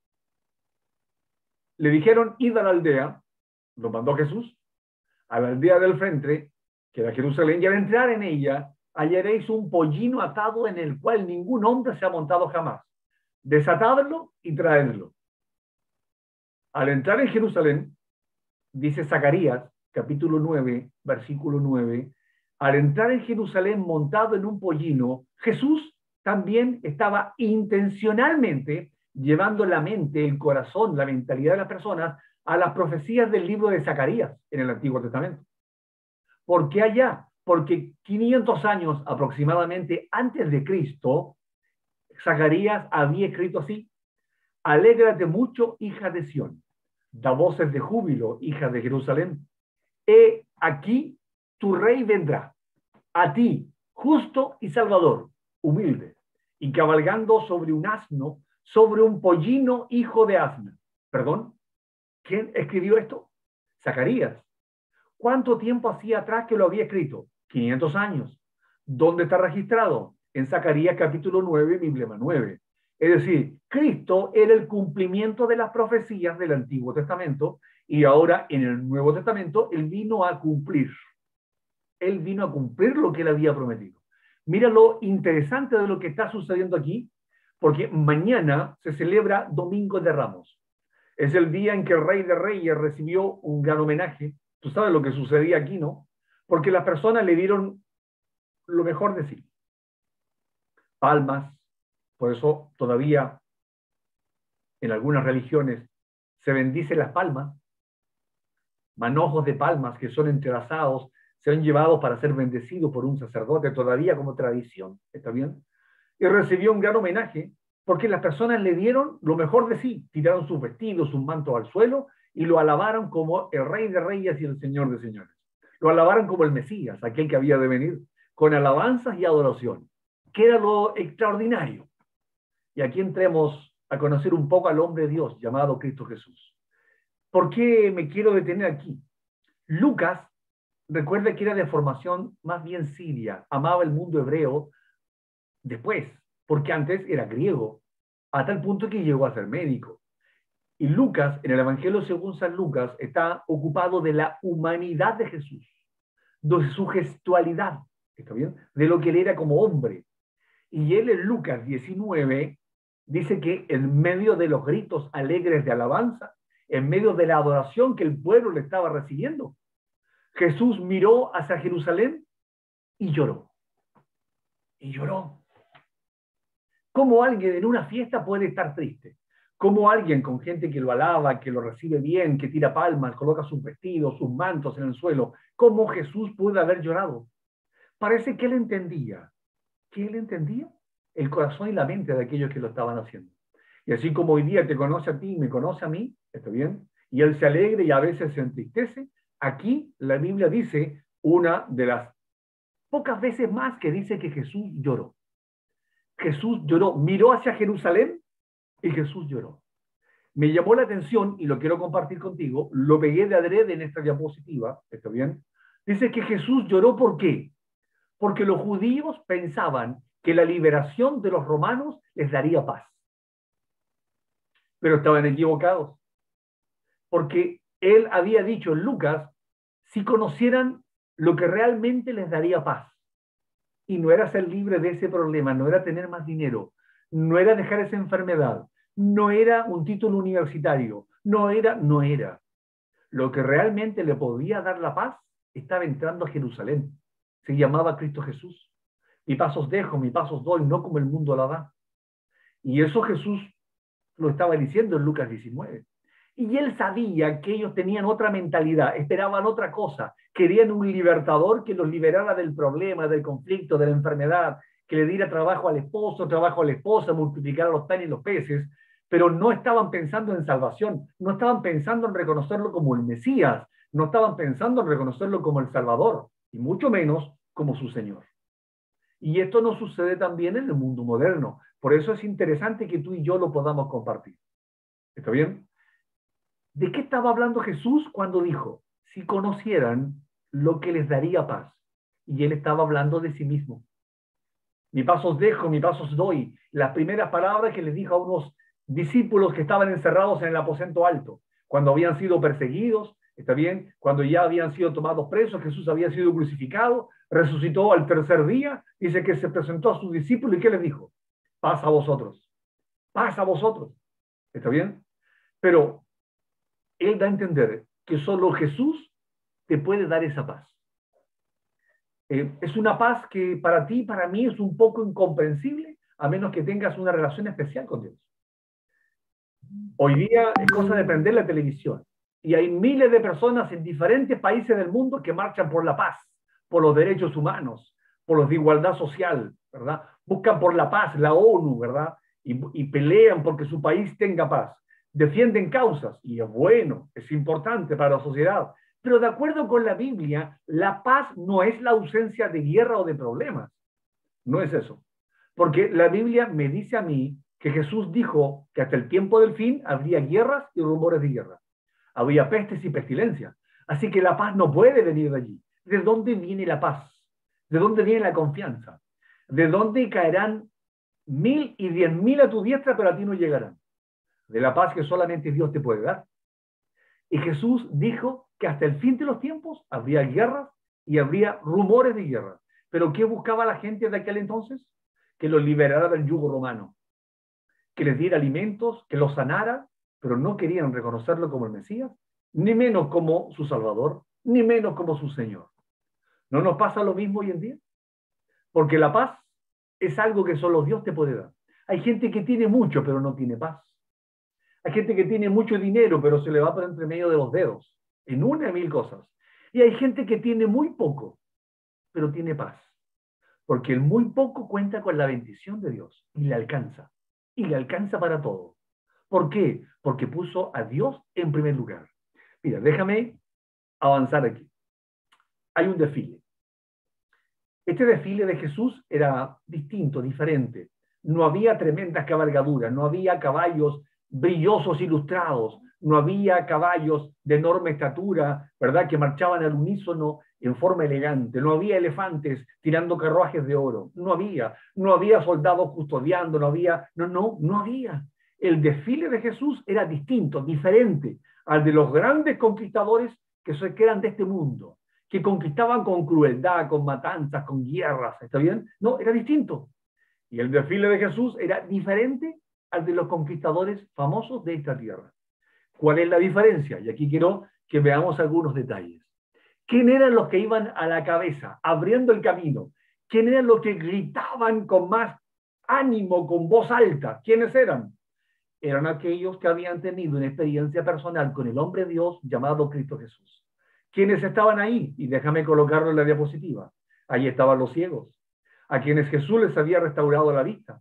le dijeron, id a la aldea, lo mandó Jesús, a la aldea del frente, que era Jerusalén, y al entrar en ella, hallaréis un pollino atado en el cual ningún hombre se ha montado jamás. Desatadlo y traedlo. Al entrar en Jerusalén, dice Zacarías, capítulo nueve, versículo nueve, al entrar en Jerusalén montado en un pollino, Jesús también estaba intencionalmente llevando la mente, el corazón, la mentalidad de las personas a las profecías del libro de Zacarías en el Antiguo Testamento. ¿Por qué allá? Porque quinientos años aproximadamente antes de Cristo, Zacarías había escrito así: alégrate mucho, hija de Sión, da voces de júbilo, hija de Jerusalén. He aquí tu rey vendrá, a ti, justo y salvador, humilde, y cabalgando sobre un asno, sobre un pollino, hijo de asna. ¿Perdón? ¿Quién escribió esto? Zacarías. ¿Cuánto tiempo hacía atrás que lo había escrito? quinientos años. ¿Dónde está registrado? En Zacarías capítulo nueve, Biblema nueve. Es decir, Cristo era el cumplimiento de las profecías del Antiguo Testamento y ahora en el Nuevo Testamento Él vino a cumplir. Él vino a cumplir lo que Él había prometido. Mira lo interesante de lo que está sucediendo aquí, porque mañana se celebra Domingo de Ramos. Es el día en que el Rey de Reyes recibió un gran homenaje. Tú sabes lo que sucedía aquí, ¿no? Porque las personas le dieron lo mejor de sí. Palmas, por eso todavía en algunas religiones se bendicen las palmas. Manojos de palmas que son entrelazados se han llevado para ser bendecidos por un sacerdote todavía como tradición. ¿Está bien? Y recibió un gran homenaje porque las personas le dieron lo mejor de sí. Tiraron sus vestidos, sus mantos al suelo y lo alabaron como el Rey de Reyes y el Señor de Señores. Lo alabaron como el Mesías, aquel que había de venir, con alabanzas y adoración. ¿Qué era lo extraordinario? Y aquí entremos a conocer un poco al hombre de Dios llamado Cristo Jesús. ¿Por qué me quiero detener aquí? Lucas, recuerda que era de formación más bien siria, amaba el mundo hebreo después, porque antes era griego, a tal punto que llegó a ser médico. Y Lucas, en el Evangelio según San Lucas, está ocupado de la humanidad de Jesús, de su gestualidad, ¿está bien? De lo que él era como hombre. Y él en Lucas diecinueve dice que en medio de los gritos alegres de alabanza, en medio de la adoración que el pueblo le estaba recibiendo, Jesús miró hacia Jerusalén y lloró. Y lloró. ¿Cómo alguien en una fiesta puede estar triste? ¿Cómo alguien con gente que lo alaba, que lo recibe bien, que tira palmas, coloca sus vestidos, sus mantos en el suelo, cómo Jesús puede haber llorado? Parece que él entendía. ¿Qué él entendía? El corazón y la mente de aquellos que lo estaban haciendo. Y así como hoy día te conoce a ti y me conoce a mí, ¿está bien? Y él se alegra y a veces se entristece. Aquí la Biblia dice una de las pocas veces más que dice que Jesús lloró. Jesús lloró, miró hacia Jerusalén y Jesús lloró. Me llamó la atención y lo quiero compartir contigo, lo pegué de adrede en esta diapositiva, ¿está bien? Dice que Jesús lloró, ¿por qué? Porque los judíos pensaban que la liberación de los romanos les daría paz. Pero estaban equivocados. Porque él había dicho en Lucas, si conocieran lo que realmente les daría paz. Y no era ser libre de ese problema, no era tener más dinero, no era dejar esa enfermedad, no era un título universitario, no era, no era. Lo que realmente le podía dar la paz estaba entrando a Jerusalén. Se llamaba Cristo Jesús. Mi pasos dejo, mi pasos doy, no como el mundo la da. Y eso Jesús lo estaba diciendo en Lucas diecinueve. Y él sabía que ellos tenían otra mentalidad, esperaban otra cosa, querían un libertador que los liberara del problema, del conflicto, de la enfermedad, que le diera trabajo al esposo, trabajo a la esposa, multiplicara los panes y los peces, pero no estaban pensando en salvación, no estaban pensando en reconocerlo como el Mesías, no estaban pensando en reconocerlo como el Salvador, y mucho menos como su Señor. Y esto no sucede también en el mundo moderno, por eso es interesante que tú y yo lo podamos compartir. ¿Está bien? ¿De qué estaba hablando Jesús cuando dijo, si conocieran lo que les daría paz? Y él estaba hablando de sí mismo. Mi pasos dejo, mi pasos doy. Las primeras palabras que les dijo a unos discípulos que estaban encerrados en el aposento alto, cuando habían sido perseguidos, ¿está bien? Cuando ya habían sido tomados presos, Jesús había sido crucificado, resucitó al tercer día, dice que se presentó a sus discípulos y ¿qué les dijo? Paz a vosotros, paz a vosotros. ¿Está bien? Pero él da a entender que solo Jesús te puede dar esa paz. Eh, es una paz que para ti, para mí, es un poco incomprensible, a menos que tengas una relación especial con Dios. Hoy día es cosa de prender la televisión, y hay miles de personas en diferentes países del mundo que marchan por la paz, por los derechos humanos, por los de igualdad social, ¿verdad? Buscan por la paz, la ONU, ¿verdad? Y, y pelean porque su país tenga paz. Defienden causas, y es bueno, es importante para la sociedad, pero de acuerdo con la Biblia, la paz no es la ausencia de guerra o de problemas, no es eso, porque la Biblia me dice a mí que Jesús dijo que hasta el tiempo del fin habría guerras y rumores de guerra, habría pestes y pestilencias, así que la paz no puede venir de allí. ¿De dónde viene la paz? ¿De dónde viene la confianza? ¿De dónde caerán mil y diez mil a tu diestra, pero a ti no llegarán? De la paz que solamente Dios te puede dar. Y Jesús dijo que hasta el fin de los tiempos habría guerras y habría rumores de guerra. Pero ¿qué buscaba la gente de aquel entonces? Que los liberara del yugo romano, que les diera alimentos, que los sanara, pero no querían reconocerlo como el Mesías, ni menos como su Salvador, ni menos como su Señor. ¿No nos pasa lo mismo hoy en día? Porque la paz es algo que solo Dios te puede dar. Hay gente que tiene mucho, pero no tiene paz. Hay gente que tiene mucho dinero, pero se le va por entre medio de los dedos, en una y mil cosas. Y hay gente que tiene muy poco, pero tiene paz. Porque el muy poco cuenta con la bendición de Dios y le alcanza. Y le alcanza para todo. ¿Por qué? Porque puso a Dios en primer lugar. Mira, déjame avanzar aquí. Hay un desfile. Este desfile de Jesús era distinto, diferente. No había tremendas cabalgaduras, no había caballos brillosos ilustrados, no había caballos de enorme estatura, ¿verdad?, que marchaban al unísono en forma elegante, no había elefantes tirando carruajes de oro, no había, no había soldados custodiando, no había, no, no, no había. El desfile de Jesús era distinto, diferente al de los grandes conquistadores que eran de este mundo, que conquistaban con crueldad, con matanzas, con guerras, ¿está bien? No, era distinto. Y el desfile de Jesús era diferente al de los conquistadores famosos de esta tierra. ¿Cuál es la diferencia? Y aquí quiero que veamos algunos detalles. ¿Quién eran los que iban a la cabeza, abriendo el camino? ¿Quién eran los que gritaban con más ánimo, con voz alta? ¿Quiénes eran? Eran aquellos que habían tenido una experiencia personal con el hombre Dios llamado Cristo Jesús. ¿Quiénes estaban ahí? Y déjame colocarlo en la diapositiva. Ahí estaban los ciegos, a quienes Jesús les había restaurado la vista.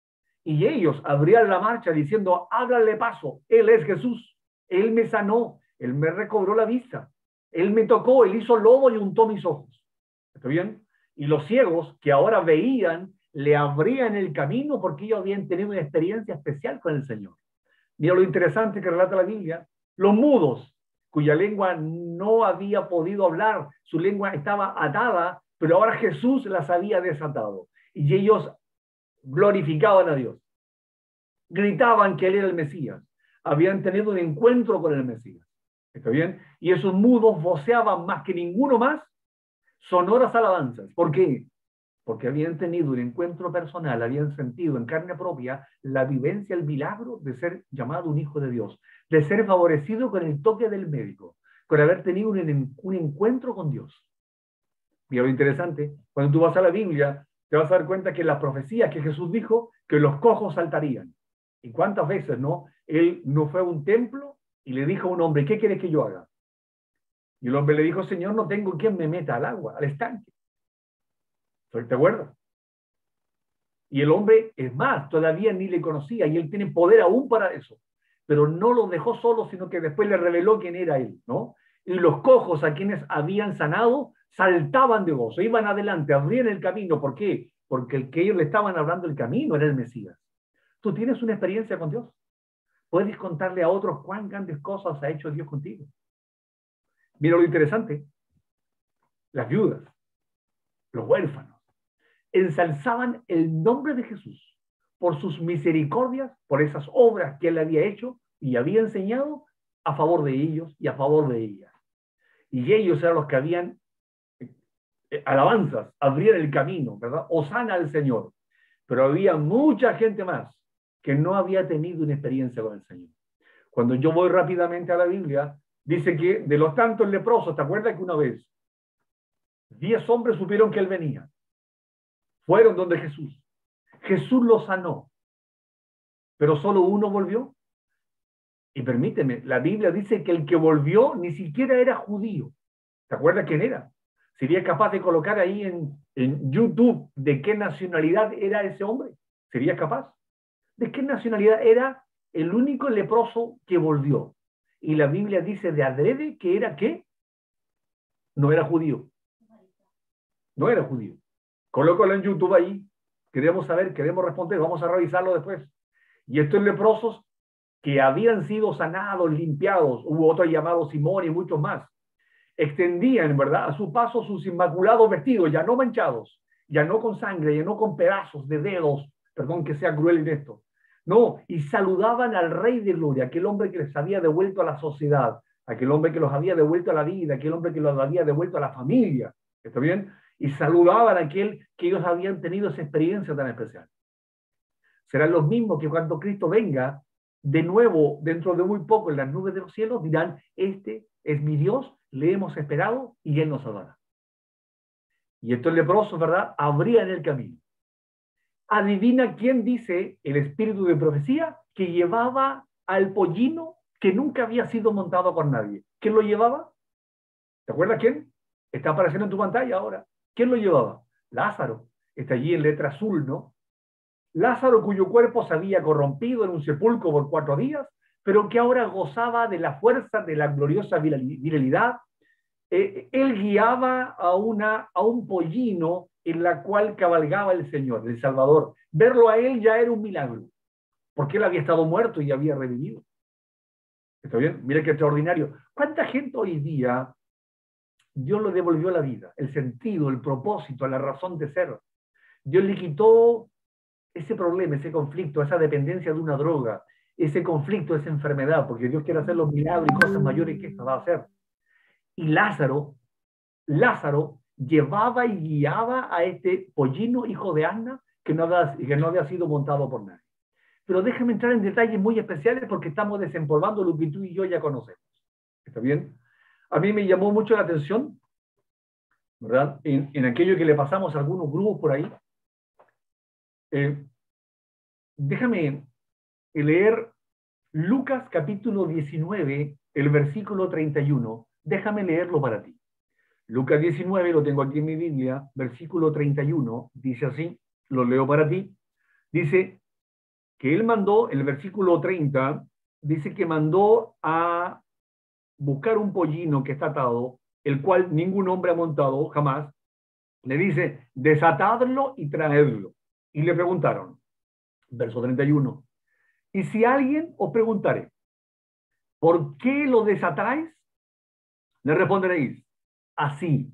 Y ellos abrían la marcha diciendo, ábranle paso, Él es Jesús, Él me sanó, Él me recobró la vista, Él me tocó, Él hizo lodo y untó mis ojos. ¿Está bien? Y los ciegos que ahora veían, le abrían el camino porque ellos habían tenido una experiencia especial con el Señor. Mira lo interesante que relata la Biblia. Los mudos, cuya lengua no había podido hablar, su lengua estaba atada, pero ahora Jesús las había desatado. Y ellos glorificaban a Dios. Gritaban que Él era el Mesías. Habían tenido un encuentro con el Mesías. ¿Está bien? Y esos mudos voceaban más que ninguno más sonoras alabanzas. ¿Por qué? Porque habían tenido un encuentro personal, habían sentido en carne propia la vivencia, el milagro de ser llamado un hijo de Dios, de ser favorecido con el toque del médico, con haber tenido un, un encuentro con Dios. Mira lo interesante, cuando tú vas a la Biblia, te vas a dar cuenta que en las profecías que Jesús dijo que los cojos saltarían. ¿Y cuántas veces, no? Él no fue a un templo y le dijo a un hombre, ¿qué quieres que yo haga? Y el hombre le dijo, Señor, no tengo quien me meta al agua, al estanque. ¿Te acuerdas? Y el hombre, es más, todavía ni le conocía y él tiene poder aún para eso. Pero no lo dejó solo, sino que después le reveló quién era él, ¿no? Y los cojos a quienes habían sanado saltaban de gozo, iban adelante, abrían el camino. ¿Por qué? Porque el que ellos le estaban hablando el camino era el Mesías. ¿Tú tienes una experiencia con Dios? ¿Puedes contarle a otros cuán grandes cosas ha hecho Dios contigo? Mira lo interesante. Las viudas, los huérfanos, ensalzaban el nombre de Jesús por sus misericordias, por esas obras que Él había hecho y había enseñado a favor de ellos y a favor de ellas. Y ellos eran los que habían alabanzas, abrían el camino, ¿verdad? Hosana al Señor. Pero había mucha gente más que no había tenido una experiencia con el Señor. Cuando yo voy rápidamente a la Biblia, dice que de los tantos leprosos, ¿te acuerdas que una vez diez hombres supieron que Él venía? Fueron donde Jesús. Jesús los sanó. Pero solo uno volvió. Y permíteme, la Biblia dice que el que volvió ni siquiera era judío. ¿Te acuerdas quién era? ¿Sería capaz de colocar ahí en, en YouTube de qué nacionalidad era ese hombre? ¿Sería capaz? ¿De qué nacionalidad era el único leproso que volvió? Y la Biblia dice de adrede que era ¿qué? No era judío. No era judío. Colócalo en YouTube ahí. Queremos saber, queremos responder, vamos a revisarlo después. Y estos leprosos que habían sido sanados, limpiados, hubo otros llamados Simón y muchos más, extendían, ¿verdad?, a su paso sus inmaculados vestidos, ya no manchados, ya no con sangre, ya no con pedazos de dedos, perdón que sea cruel en esto, no, y saludaban al Rey de Gloria, aquel hombre que les había devuelto a la sociedad, aquel hombre que los había devuelto a la vida, aquel hombre que los había devuelto a la familia, ¿está bien? y saludaban a aquel que ellos habían tenido esa experiencia tan especial. Serán los mismos que cuando Cristo venga de nuevo, dentro de muy poco, en las nubes de los cielos, dirán, este es mi Dios, le hemos esperado y Él nos salvará. Y estos leprosos, ¿verdad?, abrían el camino. Adivina quién dice el espíritu de profecía que llevaba al pollino que nunca había sido montado por nadie. ¿Quién lo llevaba? ¿Te acuerdas quién? Está apareciendo en tu pantalla ahora. ¿Quién lo llevaba? Lázaro. Está allí en letra azul, ¿no? Lázaro, cuyo cuerpo se había corrompido en un sepulcro por cuatro días, pero que ahora gozaba de la fuerza de la gloriosa viralidad. Eh, él guiaba a, una, a un pollino en la cual cabalgaba el Señor, el Salvador. Verlo a él ya era un milagro, porque él había estado muerto y había revivido. ¿Está bien? Mira qué extraordinario. ¿Cuánta gente hoy día Dios le devolvió la vida, el sentido, el propósito, la razón de ser? Dios le quitó ese problema, ese conflicto, esa dependencia de una droga, ese conflicto, esa enfermedad, porque Dios quiere hacer los milagros y cosas mayores que esta va a hacer. Y Lázaro, Lázaro llevaba y guiaba a este pollino, hijo de Anna, que no había, que no había sido montado por nadie. Pero déjame entrar en detalles muy especiales porque estamos desempolvando lo que tú y yo ya conocemos. ¿Está bien? A mí me llamó mucho la atención, ¿verdad?, en, en aquello que le pasamos a algunos grupos por ahí. Eh, déjame leer Lucas capítulo diecinueve, el versículo treinta y uno. Déjame leerlo para ti. Lucas diecinueve, lo tengo aquí en mi Biblia, versículo treinta y uno, dice así, lo leo para ti. Dice que él mandó, el versículo treinta, dice que mandó a buscar un pollino que está atado, el cual ningún hombre ha montado jamás. Le dice, desatadlo y traedlo. Y le preguntaron, verso treinta y uno, y si alguien os preguntare, ¿por qué lo desatáis? Le responderéis, así.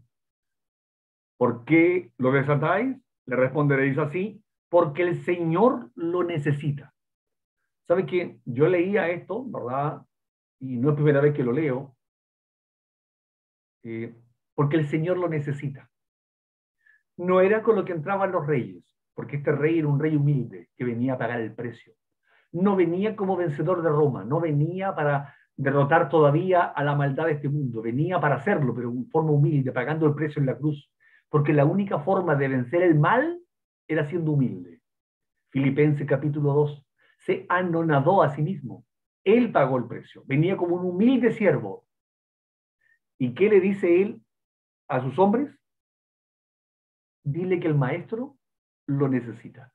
¿Por qué lo desatáis? Le responderéis así, porque el Señor lo necesita. ¿Sabe qué? Yo leía esto, ¿verdad? Y no es primera vez que lo leo, eh, porque el Señor lo necesita. No era con lo que entraban los reyes, porque este rey era un rey humilde que venía a pagar el precio. No venía como vencedor de Roma, no venía para derrotar todavía a la maldad de este mundo, venía para hacerlo, pero en forma humilde, pagando el precio en la cruz, porque la única forma de vencer el mal era siendo humilde. Filipenses capítulo dos, se anonadó a sí mismo, él pagó el precio, venía como un humilde siervo. ¿Y qué le dice él a sus hombres? Dile que el maestro lo necesita.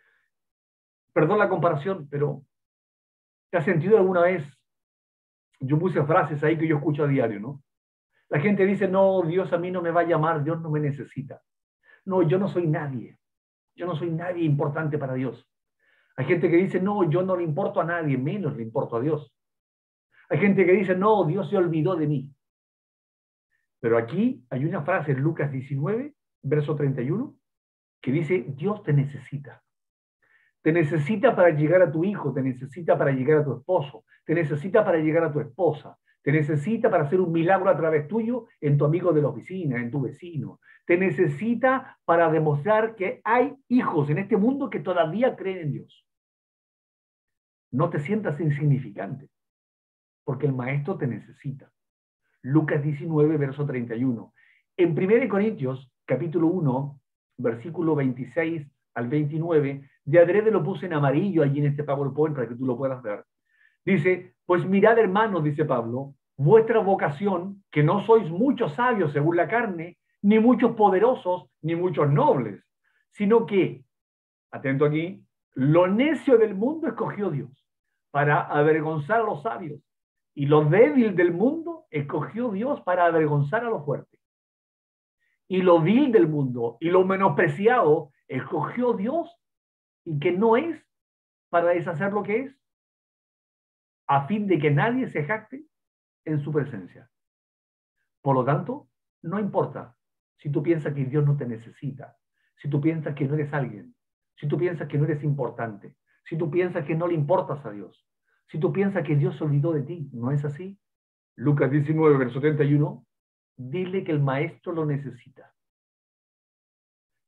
Perdón la comparación, pero ¿te has sentido alguna vez? Yo puse frases ahí que yo escucho a diario, ¿no? La gente dice, no, Dios a mí no me va a llamar, Dios no me necesita. No, yo no soy nadie. Yo no soy nadie importante para Dios. Hay gente que dice, no, yo no le importo a nadie, menos le importo a Dios. Hay gente que dice, no, Dios se olvidó de mí. Pero aquí hay una frase en Lucas diecinueve, verso treinta y uno, que dice, Dios te necesita. Te necesita para llegar a tu hijo, te necesita para llegar a tu esposo, te necesita para llegar a tu esposa, te necesita para hacer un milagro a través tuyo en tu amigo de la oficina, en tu vecino. Te necesita para demostrar que hay hijos en este mundo que todavía creen en Dios. No te sientas insignificante, porque el maestro te necesita. Lucas diecinueve, verso treinta y uno. En primera de Corintios, capítulo uno, versículo veintiséis al veintinueve, de adrede lo puse en amarillo allí en este PowerPoint para que tú lo puedas ver. Dice, pues mirad hermanos, dice Pablo, vuestra vocación, que no sois muchos sabios según la carne, ni muchos poderosos, ni muchos nobles, sino que, atento aquí, lo necio del mundo escogió Dios para avergonzar a los sabios, y lo débil del mundo escogió Dios para avergonzar a los fuertes. Y lo vil del mundo y lo menospreciado escogió Dios, y que no es para deshacer lo que es, a fin de que nadie se jacte en su presencia. Por lo tanto, no importa si tú piensas que Dios no te necesita, si tú piensas que no eres alguien, si tú piensas que no eres importante, si tú piensas que no le importas a Dios, si tú piensas que Dios se olvidó de ti. ¿No es así? Lucas diecinueve, verso treinta y uno, dile que el maestro lo necesita.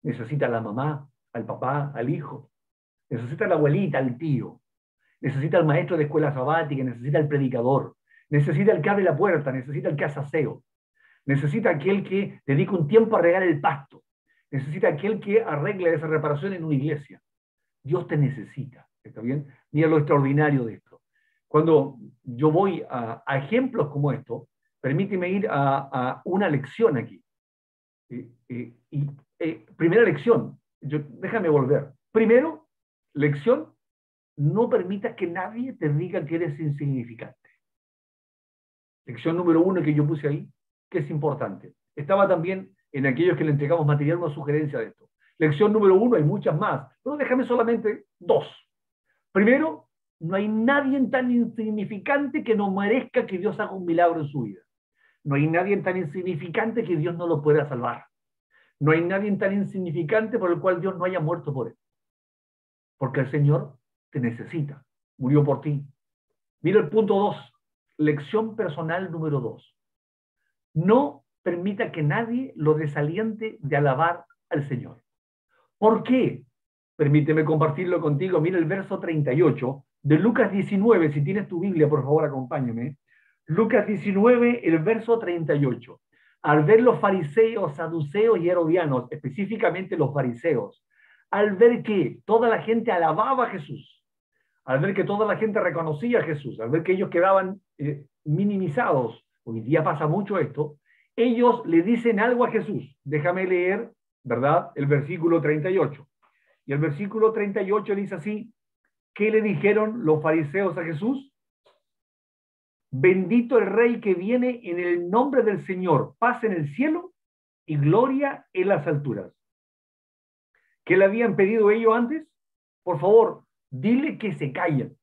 necesita a la mamá, al papá, al hijo, necesita a la abuelita, al tío, necesita al maestro de escuela sabática, necesita al predicador, necesita el que abre la puerta, necesita el que hace aseo, necesita aquel que dedica un tiempo a regar el pasto, necesita aquel que arregla esa reparación en una iglesia. Dios te necesita, ¿está bien? Mira lo extraordinario de esto. Cuando yo voy a, a ejemplos como esto, permíteme ir a, a una lección aquí. Eh, eh, y, eh, primera lección, yo, déjame volver. Primero, lección, no permitas que nadie te diga que eres insignificante. Lección número uno que yo puse ahí, que es importante. Estaba también en aquellos que le entregamos material una sugerencia de esto. Lección número uno, hay muchas más, pero déjame solamente dos. Primero, no hay nadie tan insignificante que no merezca que Dios haga un milagro en su vida. No hay nadie tan insignificante que Dios no lo pueda salvar. No hay nadie tan insignificante por el cual Dios no haya muerto por él. Porque el Señor te necesita. Murió por ti. Mira el punto dos. Lección personal número dos. No permita que nadie lo desaliente de alabar al Señor. ¿Por qué? Permíteme compartirlo contigo. Mira el verso treinta y ocho de Lucas diecinueve. Si tienes tu Biblia, por favor, acompáñame. Lucas diecinueve, el verso treinta y ocho. Al ver los fariseos, saduceos y herodianos, específicamente los fariseos, al ver que toda la gente alababa a Jesús, al ver que toda la gente reconocía a Jesús, al ver que ellos quedaban eh, minimizados, hoy día pasa mucho esto, ellos le dicen algo a Jesús. Déjame leer, ¿verdad?, el versículo treinta y ocho. Y el versículo treinta y ocho dice así: ¿qué le dijeron los fariseos a Jesús? Bendito el Rey que viene en el nombre del Señor, paz en el cielo y gloria en las alturas. ¿Qué le habían pedido ellos antes? Por favor, dile que se callen.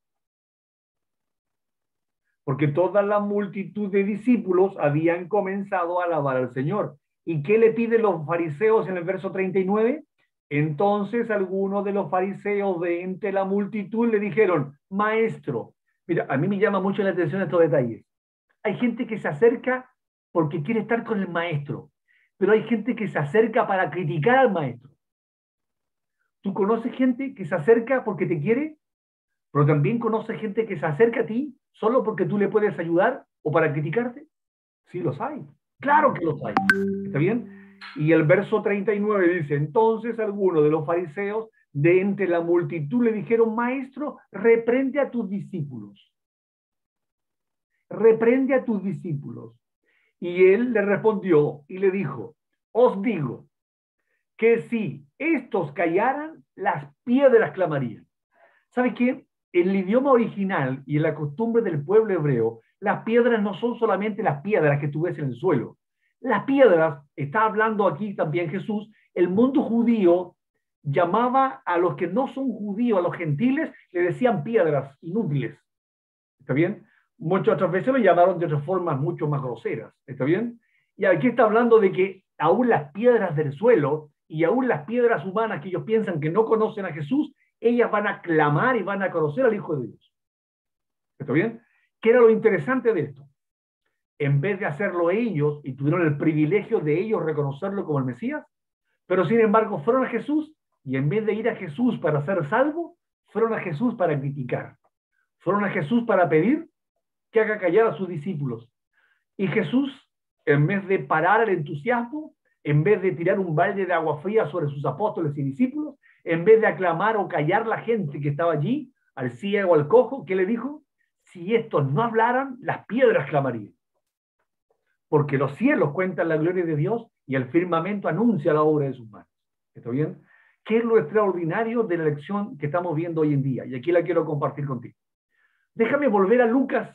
Porque toda la multitud de discípulos habían comenzado a alabar al Señor. ¿Y qué le piden los fariseos en el verso treinta y nueve? Entonces algunos de los fariseos de entre la multitud le dijeron: Maestro. Mira, a mí me llama mucho la atención estos detalles. Hay gente que se acerca porque quiere estar con el maestro, pero hay gente que se acerca para criticar al maestro. ¿Tú conoces gente que se acerca porque te quiere? Pero también conoces gente que se acerca a ti solo porque tú le puedes ayudar o para criticarte. Sí, los hay. Claro que los hay. ¿Está bien? Y el verso treinta y nueve dice: entonces algunos de los fariseos de entre la multitud le dijeron: Maestro, reprende a tus discípulos. Reprende a tus discípulos. Y él le respondió y le dijo: os digo que si estos callaran, las piedras clamarían. ¿Sabe qué? En el idioma original y en la costumbre del pueblo hebreo, las piedras no son solamente las piedras que tú ves en el suelo. Las piedras, está hablando aquí también Jesús, el mundo judío llamaba a los que no son judíos, a los gentiles, le decían piedras inútiles. ¿Está bien? Muchas otras veces lo llamaron de otras formas mucho más groseras. ¿Está bien? Y aquí está hablando de que aún las piedras del suelo y aún las piedras humanas que ellos piensan que no conocen a Jesús, ellas van a clamar y van a conocer al Hijo de Dios. ¿Está bien? ¿Qué era lo interesante de esto? En vez de hacerlo ellos, y tuvieron el privilegio de ellos reconocerlo como el Mesías, pero sin embargo fueron a Jesús, y en vez de ir a Jesús para ser salvo, fueron a Jesús para criticar. Fueron a Jesús para pedir que haga callar a sus discípulos. Y Jesús, en vez de parar el entusiasmo, en vez de tirar un balde de agua fría sobre sus apóstoles y discípulos, en vez de aclamar o callar la gente que estaba allí, al ciego, al cojo, ¿qué le dijo? Si estos no hablaran, las piedras clamarían. Porque los cielos cuentan la gloria de Dios y el firmamento anuncia la obra de sus manos. ¿Está bien? ¿Qué es lo extraordinario de la lección que estamos viendo hoy en día? Y aquí la quiero compartir contigo. Déjame volver a Lucas.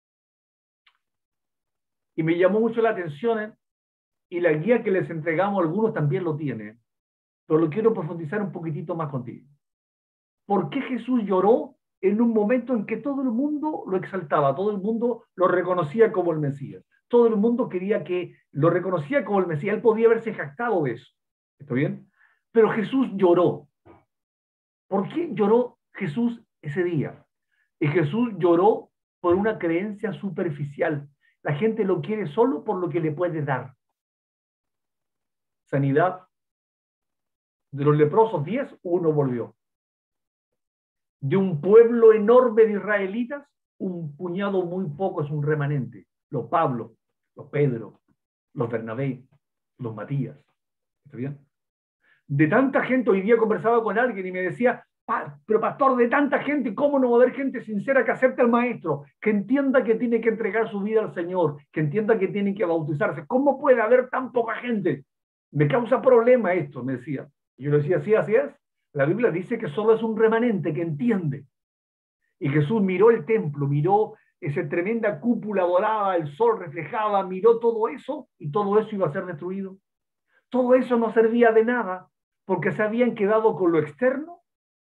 Y me llamó mucho la atención, ¿eh? Y la guía que les entregamos, algunos también lo tienen, pero lo quiero profundizar un poquitito más contigo. ¿Por qué Jesús lloró en un momento en que todo el mundo lo exaltaba, todo el mundo lo reconocía como el Mesías? Todo el mundo quería que lo reconocía como el Mesías. Él podía haberse jactado de eso. ¿Está bien? Pero Jesús lloró. ¿Por qué lloró Jesús ese día? Y Jesús lloró por una creencia superficial. La gente lo quiere solo por lo que le puede dar. Sanidad, De los leprosos diez, uno volvió. De un pueblo enorme de israelitas, un puñado muy poco es un remanente. Los Pablo, los Pedro, los Bernabé, los Matías. ¿Está bien? De tanta gente, hoy día conversaba con alguien y me decía, pero pastor, de tanta gente, ¿cómo no va a haber gente sincera que acepte al maestro? Que entienda que tiene que entregar su vida al Señor, que entienda que tiene que bautizarse. ¿Cómo puede haber tan poca gente? Me causa problema esto, me decía. Y yo le decía, sí, así es. La Biblia dice que solo es un remanente que entiende. Y Jesús miró el templo, miró esa tremenda cúpula dorada, el sol reflejaba, miró todo eso y todo eso iba a ser destruido. Todo eso no servía de nada porque se habían quedado con lo externo.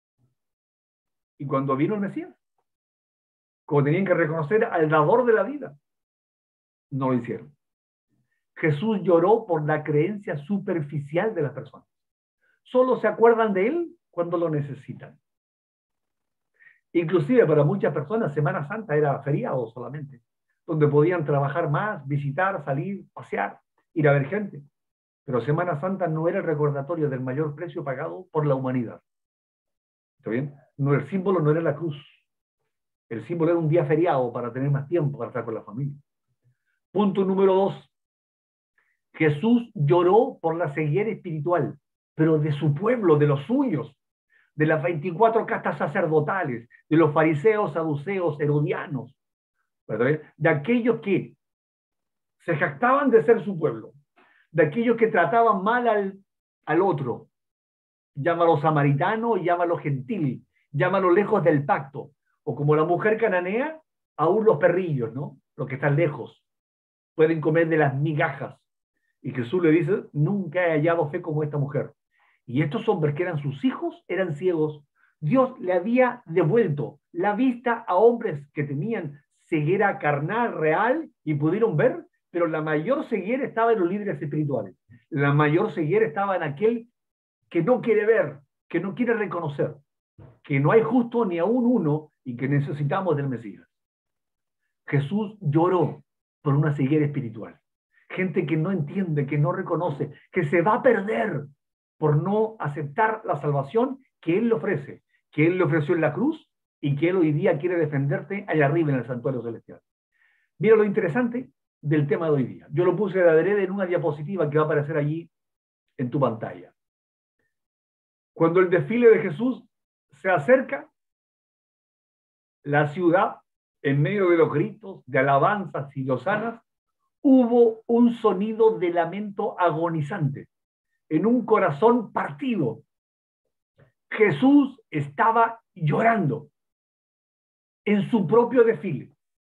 Y cuando vino el Mesías, como tenían que reconocer al dador de la vida, no lo hicieron. Jesús lloró por la creencia superficial de las personas. Solo se acuerdan de él cuando lo necesitan. Inclusive para muchas personas Semana Santa era feriado solamente, donde podían trabajar más, visitar, salir, pasear, ir a ver gente. Pero Semana Santa no era el recordatorio del mayor precio pagado por la humanidad. ¿Está bien? No, el símbolo no era la cruz. El símbolo era un día feriado para tener más tiempo para estar con la familia. Punto número dos. Jesús lloró por la ceguera espiritual, pero de su pueblo, de los suyos, de las veinticuatro castas sacerdotales, de los fariseos, saduceos, herodianos, ¿verdad? De aquellos que se jactaban de ser su pueblo, de aquellos que trataban mal al, al otro, llámalo samaritano, llámalo gentil, llámalo lejos del pacto, o como la mujer cananea, aún los perrillos, ¿no? Los que están lejos, pueden comer de las migajas. Y Jesús le dice, nunca he hallado fe como esta mujer. Y estos hombres que eran sus hijos, eran ciegos. Dios le había devuelto la vista a hombres que tenían ceguera carnal, real, y pudieron ver, pero la mayor ceguera estaba en los líderes espirituales. La mayor ceguera estaba en aquel que no quiere ver, que no quiere reconocer, que no hay justo ni aún uno y que necesitamos del Mesías. Jesús lloró por una ceguera espiritual. Gente que no entiende, que no reconoce, que se va a perder por no aceptar la salvación que Él le ofrece, que Él le ofreció en la cruz y que Él hoy día quiere defenderte allá arriba en el santuario celestial. Mira lo interesante del tema de hoy día. Yo lo puse de adrede en una diapositiva que va a aparecer allí en tu pantalla. Cuando el desfile de Jesús se acerca, la ciudad, en medio de los gritos, de alabanzas y hosanas, hubo un sonido de lamento agonizante, en un corazón partido. Jesús estaba llorando en su propio desfile.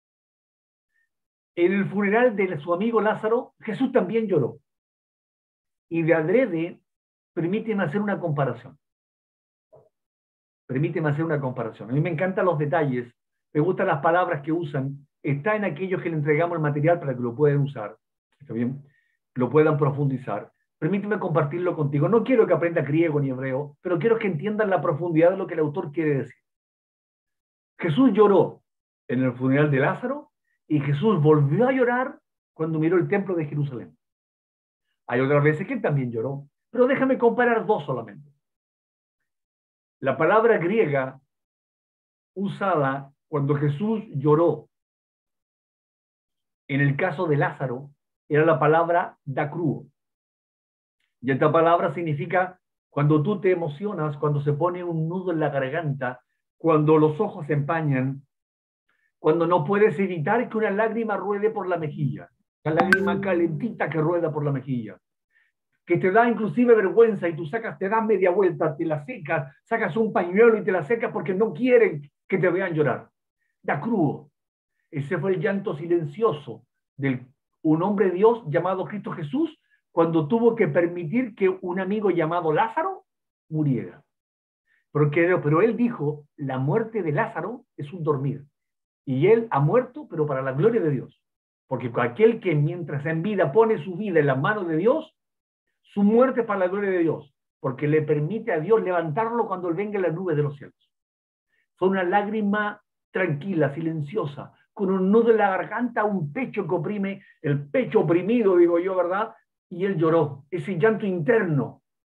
En el funeral de su amigo Lázaro, Jesús también lloró. Y de adrede, permíteme hacer una comparación. Permíteme hacer una comparación. A mí me encantan los detalles, me gustan las palabras que usan. Está en aquellos que le entregamos el material para que lo puedan usar, ¿está bien? Lo puedan profundizar. Permíteme compartirlo contigo. No quiero que aprenda griego ni hebreo, pero quiero que entiendan la profundidad de lo que el autor quiere decir. Jesús lloró en el funeral de Lázaro y Jesús volvió a llorar cuando miró el templo de Jerusalén. Hay otras veces que él también lloró, pero déjame comparar dos solamente. La palabra griega usada cuando Jesús lloró en el caso de Lázaro era la palabra dacruo. Y esta palabra significa cuando tú te emocionas, cuando se pone un nudo en la garganta, cuando los ojos se empañan, cuando no puedes evitar que una lágrima ruede por la mejilla, la lágrima calentita que rueda por la mejilla, que te da inclusive vergüenza y tú sacas, te das media vuelta, te la secas, sacas un pañuelo y te la secas porque no quieren que te vean llorar. Dacruo. Ese fue el llanto silencioso de un hombre de Dios llamado Cristo Jesús cuando tuvo que permitir que un amigo llamado Lázaro muriera. Porque, pero él dijo, la muerte de Lázaro es un dormir. Y él ha muerto, pero para la gloria de Dios. Porque aquel que mientras en vida pone su vida en las manos de Dios, su muerte es para la gloria de Dios. Porque le permite a Dios levantarlo cuando él venga en las nubes de los cielos. Fue una lágrima tranquila, silenciosa, con un nudo en la garganta, un pecho que oprime, el pecho oprimido, digo yo, ¿verdad? Y él lloró, ese llanto interno,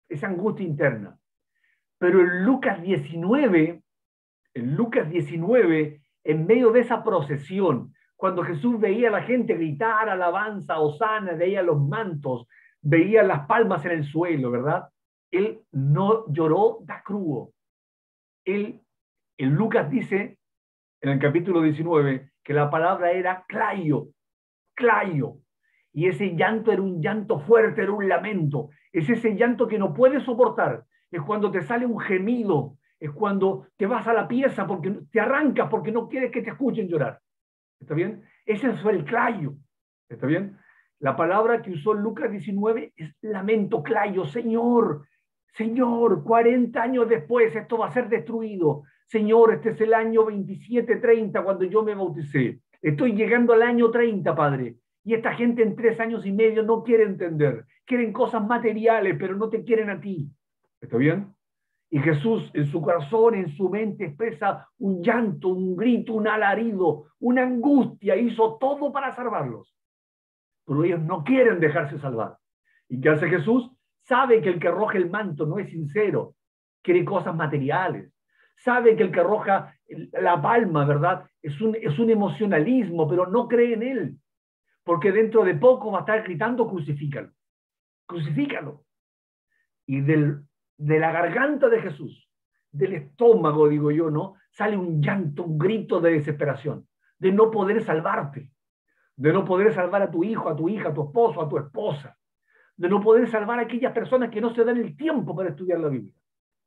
esa angustia interna. Pero en Lucas diecinueve, en Lucas diecinueve, en medio de esa procesión, cuando Jesús veía a la gente gritar alabanza, hosana, veía los mantos, veía las palmas en el suelo, ¿verdad? Él no lloró da crudo. Él, en Lucas dice, en el capítulo diecinueve, que la palabra era claio, claio. Y ese llanto era un llanto fuerte, era un lamento. Es ese llanto que no puedes soportar. Es cuando te sale un gemido. Es cuando te vas a la pieza porque te arrancas porque no quieres que te escuchen llorar. ¿Está bien? Ese fue el claio. ¿Está bien? La palabra que usó Lucas diecinueve es lamento, claio. Señor, Señor, cuarenta años después esto va a ser destruido. Señor, este es el año veintisiete treinta cuando yo me bauticé. Estoy llegando al año treinta, Padre. Y esta gente en tres años y medio no quiere entender. Quieren cosas materiales, pero no te quieren a ti. ¿Está bien? Y Jesús en su corazón, en su mente, expresa un llanto, un grito, un alarido, una angustia. Hizo todo para salvarlos. Pero ellos no quieren dejarse salvar. ¿Y qué hace Jesús? Sabe que el que arroja el manto no es sincero. Quiere cosas materiales. Sabe que el que arroja la palma, ¿verdad? Es un, es un emocionalismo, pero no cree en él. Porque dentro de poco va a estar gritando, crucifícalo, crucifícalo. Y del, de la garganta de Jesús, del estómago, digo yo, ¿no? Sale un llanto, un grito de desesperación, de no poder salvarte, de no poder salvar a tu hijo, a tu hija, a tu esposo, a tu esposa, de no poder salvar a aquellas personas que no se dan el tiempo para estudiar la Biblia.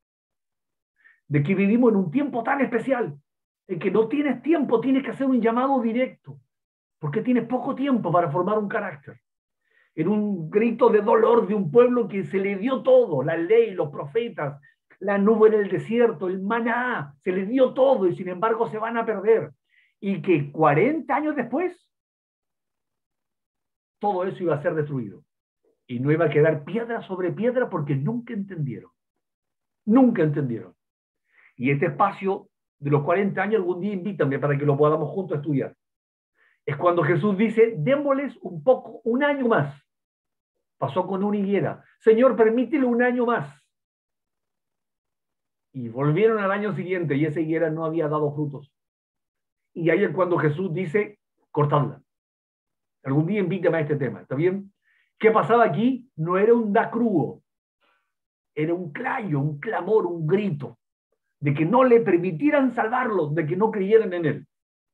De que vivimos en un tiempo tan especial, en que no tienes tiempo, tienes que hacer un llamado directo. Porque tienes poco tiempo para formar un carácter. En un grito de dolor de un pueblo que se le dio todo, la ley, los profetas, la nube en el desierto, el maná, se les dio todo y sin embargo se van a perder. Y que cuarenta años después, todo eso iba a ser destruido. Y no iba a quedar piedra sobre piedra porque nunca entendieron. Nunca entendieron. Y este espacio de los cuarenta años, algún día invítame para que lo podamos juntos estudiar. Es cuando Jesús dice, démosles un poco, un año más. Pasó con una higuera. Señor, permítele un año más. Y volvieron al año siguiente y esa higuera no había dado frutos. Y ahí es cuando Jesús dice, cortadla. Algún día invítame a este tema, ¿está bien? ¿Qué pasaba aquí? No era un dacruo. Era un clayo, un clamor, un grito. De que no le permitieran salvarlos, de que no creyeran en él.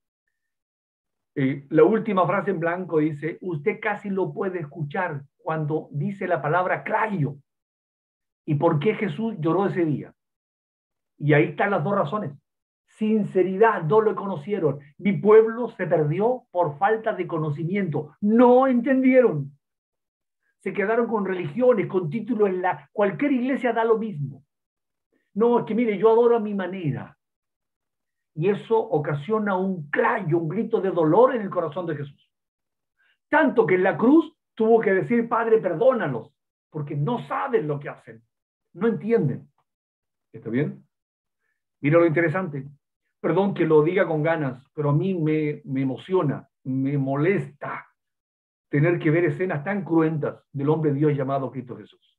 Eh, la última frase en blanco dice, usted casi lo puede escuchar cuando dice la palabra clayo. ¿Y por qué Jesús lloró ese día? Y ahí están las dos razones. Sinceridad, no lo conocieron. Mi pueblo se perdió por falta de conocimiento. No entendieron. Se quedaron con religiones, con títulos en la... Cualquier iglesia da lo mismo. No, es que mire, yo adoro a mi manera. Y eso ocasiona un clayo, un grito de dolor en el corazón de Jesús. Tanto que en la cruz tuvo que decir, Padre, perdónalos, porque no saben lo que hacen, no entienden. ¿Está bien? Mira lo interesante. Perdón que lo diga con ganas, pero a mí me, me emociona, me molesta tener que ver escenas tan cruentas del hombre de Dios llamado Cristo Jesús.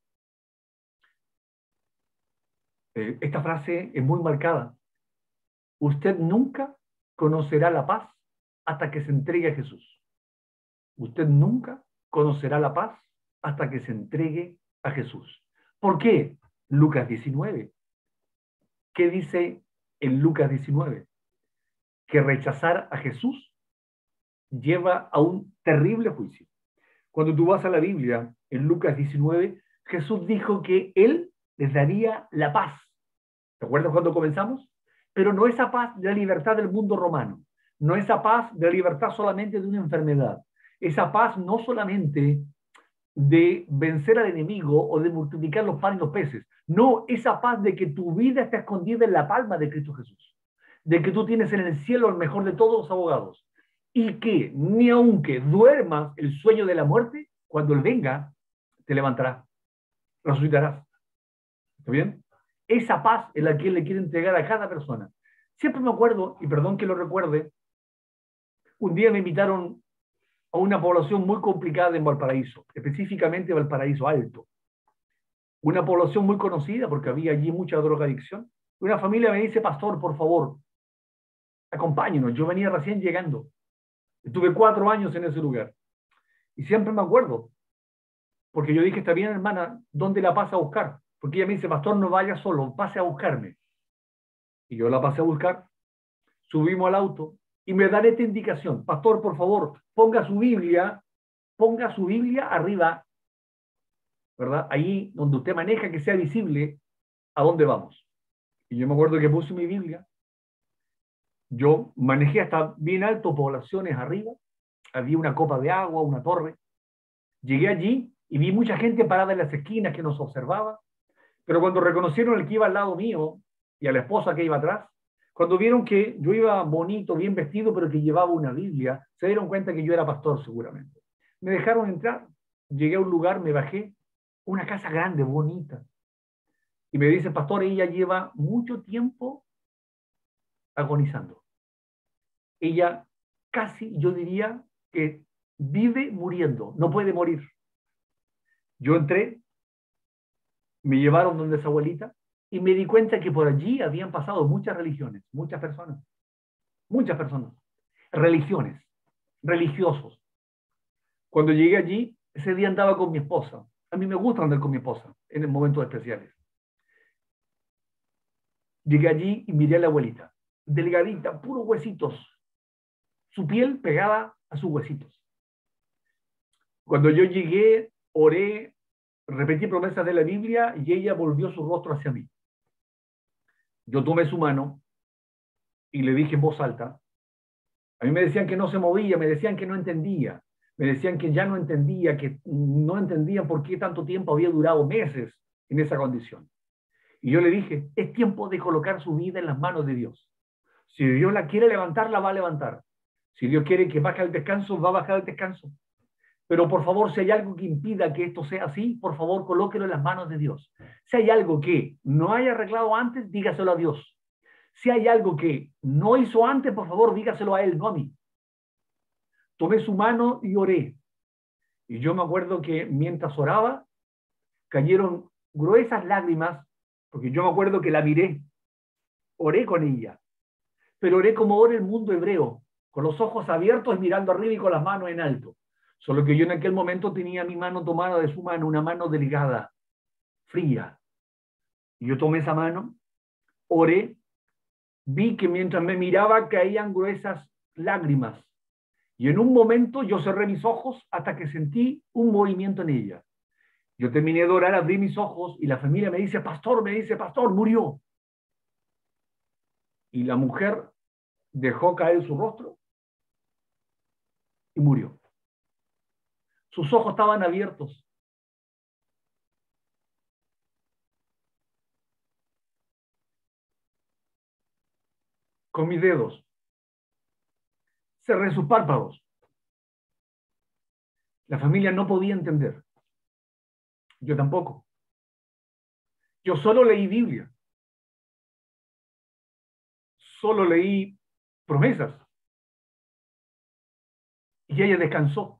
Eh, esta frase es muy marcada. Usted nunca conocerá la paz hasta que se entregue a Jesús. Usted nunca conocerá la paz hasta que se entregue a Jesús. ¿Por qué? Lucas diecinueve. ¿Qué dice en Lucas diecinueve? Que rechazar a Jesús lleva a un terrible juicio. Cuando tú vas a la Biblia, en Lucas diecinueve, Jesús dijo que Él les daría la paz. ¿Te acuerdas cuando comenzamos? Pero no esa paz de la libertad del mundo romano, no esa paz de la libertad solamente de una enfermedad, esa paz no solamente de vencer al enemigo o de multiplicar los panes y los peces, no, esa paz de que tu vida está escondida en la palma de Cristo Jesús, de que tú tienes en el cielo el mejor de todos los abogados, y que ni aunque duermas el sueño de la muerte, cuando Él venga, te levantará, resucitarás. ¿Está bien? Esa paz es la que Él le quiere entregar a cada persona. Siempre me acuerdo, y perdón que lo recuerde, un día me invitaron a una población muy complicada en Valparaíso, específicamente Valparaíso Alto. una población muy conocida porque había allí mucha drogadicción. Una familia me dice, pastor, por favor, acompáñenos. Yo venía recién llegando. Estuve cuatro años en ese lugar. Y siempre me acuerdo, porque yo dije, está bien, hermana, ¿dónde la pasa a buscar? Porque ella me dice, pastor, no vaya solo, pase a buscarme. Y yo la pasé a buscar, subimos al auto y me dan esta indicación. Pastor, por favor, ponga su Biblia, ponga su Biblia arriba, ¿verdad? Ahí donde usted maneja, que sea visible a dónde vamos. Y yo me acuerdo que puse mi Biblia. Yo manejé hasta bien alto, poblaciones arriba. Había una copa de agua, una torre. Llegué allí y vi mucha gente parada en las esquinas que nos observaba. Pero cuando reconocieron el que iba al lado mío y a la esposa que iba atrás, cuando vieron que yo iba bonito, bien vestido, pero que llevaba una Biblia, se dieron cuenta que yo era pastor seguramente. Me dejaron entrar. Llegué a un lugar, me bajé. Una casa grande, bonita. Y me dice, pastor, ella lleva mucho tiempo agonizando. Ella casi, yo diría, que vive muriendo, no puede morir. Yo entré, me llevaron donde esa abuelita y me di cuenta que por allí habían pasado muchas religiones, muchas personas, muchas personas, religiones, religiosos. Cuando llegué allí, ese día andaba con mi esposa. A mí me gusta andar con mi esposa en momentos especiales. Llegué allí y miré a la abuelita, delgadita, puros huesitos, su piel pegada a sus huesitos. Cuando yo llegué, oré, repetí promesas de la Biblia y ella volvió su rostro hacia mí. Yo tomé su mano y le dije en voz alta. A mí me decían que no se movía, me decían que no entendía, me decían que ya no entendía, que no entendían por qué tanto tiempo había durado meses en esa condición. Y yo le dije, es tiempo de colocar su vida en las manos de Dios. Si Dios la quiere levantar, la va a levantar. Si Dios quiere que baje al descanso, va a bajar al descanso. Pero por favor, si hay algo que impida que esto sea así, por favor, colóquelo en las manos de Dios. Si hay algo que no haya arreglado antes, dígaselo a Dios. Si hay algo que no hizo antes, por favor, dígaselo a Él, no a mí. Tomé su mano y oré. Y yo me acuerdo que mientras oraba, cayeron gruesas lágrimas, porque yo me acuerdo que la miré. Oré con ella. Pero oré como ora el mundo hebreo, con los ojos abiertos, mirando arriba y con las manos en alto. Solo que yo en aquel momento tenía mi mano tomada de su mano, una mano delgada, fría. Y yo tomé esa mano, oré, vi que mientras me miraba caían gruesas lágrimas. Y en un momento yo cerré mis ojos hasta que sentí un movimiento en ella. Yo terminé de orar, abrí mis ojos y la familia me dice, pastor, me dice, pastor, murió. Y la mujer dejó caer su rostro y murió. Sus ojos estaban abiertos. Con mis dedos cerré sus párpados. La familia no podía entender. Yo tampoco. Yo solo leí Biblia. Solo leí promesas. Y ella descansó.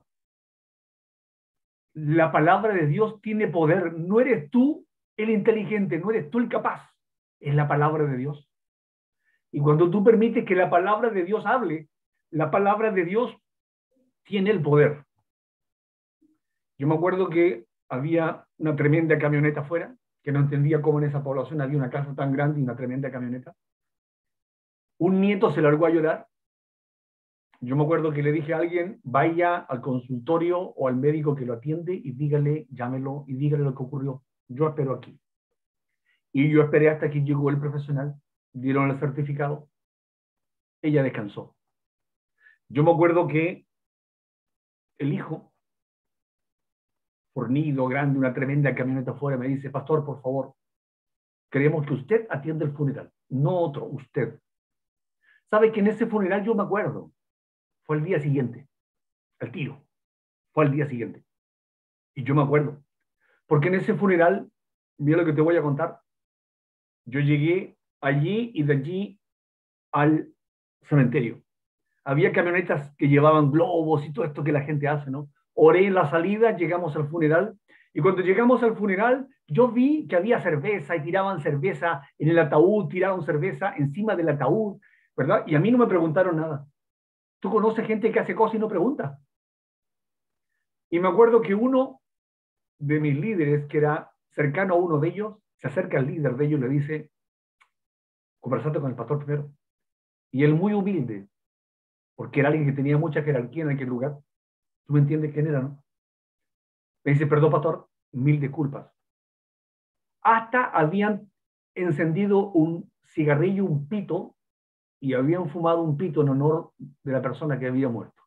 La palabra de Dios tiene poder. No eres tú el inteligente, no eres tú el capaz. Es la palabra de Dios. Y cuando tú permites que la palabra de Dios hable, la palabra de Dios tiene el poder. Yo me acuerdo que había una tremenda camioneta afuera, que no entendía cómo en esa población había una casa tan grande y una tremenda camioneta. Un nieto se largó a llorar. Yo me acuerdo que le dije a alguien, vaya al consultorio o al médico que lo atiende y dígale, llámelo y dígale lo que ocurrió. Yo espero aquí. Y yo esperé hasta que llegó el profesional, dieron el certificado, ella descansó. Yo me acuerdo que el hijo, fornido, grande, una tremenda camioneta afuera, me dice, pastor, por favor, queremos que usted atienda el funeral, no otro, usted. ¿Sabe que en ese funeral yo me acuerdo? Fue el día siguiente, al tiro, fue al día siguiente. Y yo me acuerdo, porque en ese funeral, mira lo que te voy a contar, yo llegué allí y de allí al cementerio. Había camionetas que llevaban globos y todo esto que la gente hace, ¿no? Oré en la salida, llegamos al funeral Y cuando llegamos al funeral, yo vi que había cerveza y tiraban cerveza en el ataúd, tiraron cerveza encima del ataúd, ¿verdad? Y a mí no me preguntaron nada. Tú conoces gente que hace cosas y no pregunta. Y me acuerdo que uno de mis líderes, que era cercano a uno de ellos, se acerca al líder de ellos y le dice, conversate con el pastor primero. Y él muy humilde, porque era alguien que tenía mucha jerarquía en aquel lugar. ¿Tú me entiendes quién era, no? Me dice, perdón, pastor, mil disculpas. Hasta habían encendido un cigarrillo, un pito, y habían fumado un pito en honor de la persona que había muerto.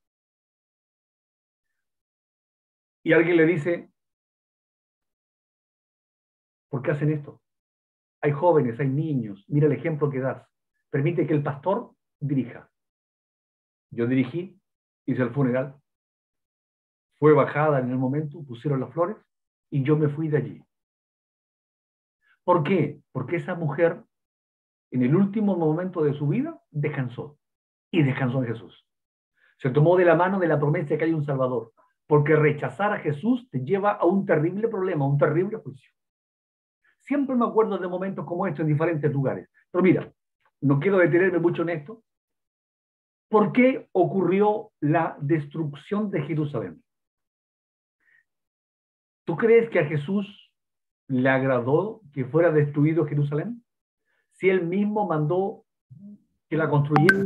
Y alguien le dice, ¿por qué hacen esto? Hay jóvenes, hay niños, mira el ejemplo que das. Permite que el pastor dirija. Yo dirigí, hice el funeral, fue bajada en el momento, pusieron las flores y yo me fui de allí. ¿Por qué? Porque esa mujer, en el último momento de su vida, descansó. Y descansó en Jesús. Se tomó de la mano de la promesa de que hay un Salvador. Porque rechazar a Jesús te lleva a un terrible problema, a un terrible juicio. Siempre me acuerdo de momentos como estos en diferentes lugares. Pero mira, no quiero detenerme mucho en esto. ¿Por qué ocurrió la destrucción de Jerusalén? ¿Tú crees que a Jesús le agradó que fuera destruido Jerusalén? Si él mismo mandó que la construyera.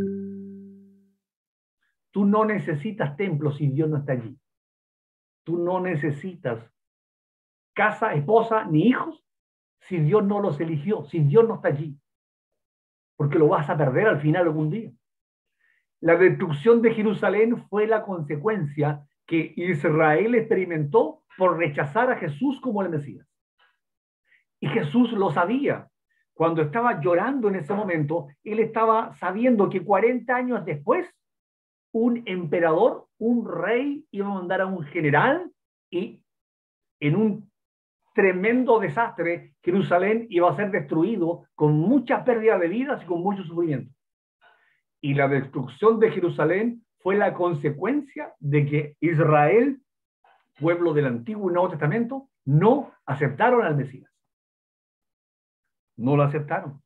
Tú no necesitas templos si Dios no está allí. Tú no necesitas casa, esposa, ni hijos si Dios no los eligió, si Dios no está allí. Porque lo vas a perder al final algún día. La destrucción de Jerusalén fue la consecuencia que Israel experimentó por rechazar a Jesús como el Mesías. Y Jesús lo sabía. Cuando estaba llorando en ese momento, él estaba sabiendo que cuarenta años después, un emperador, un rey, iba a mandar a un general y en un tremendo desastre, Jerusalén iba a ser destruido con mucha pérdida de vidas y con mucho sufrimiento. Y la destrucción de Jerusalén fue la consecuencia de que Israel, pueblo del Antiguo y Nuevo Testamento, no aceptaron al Mesías. No lo aceptaron.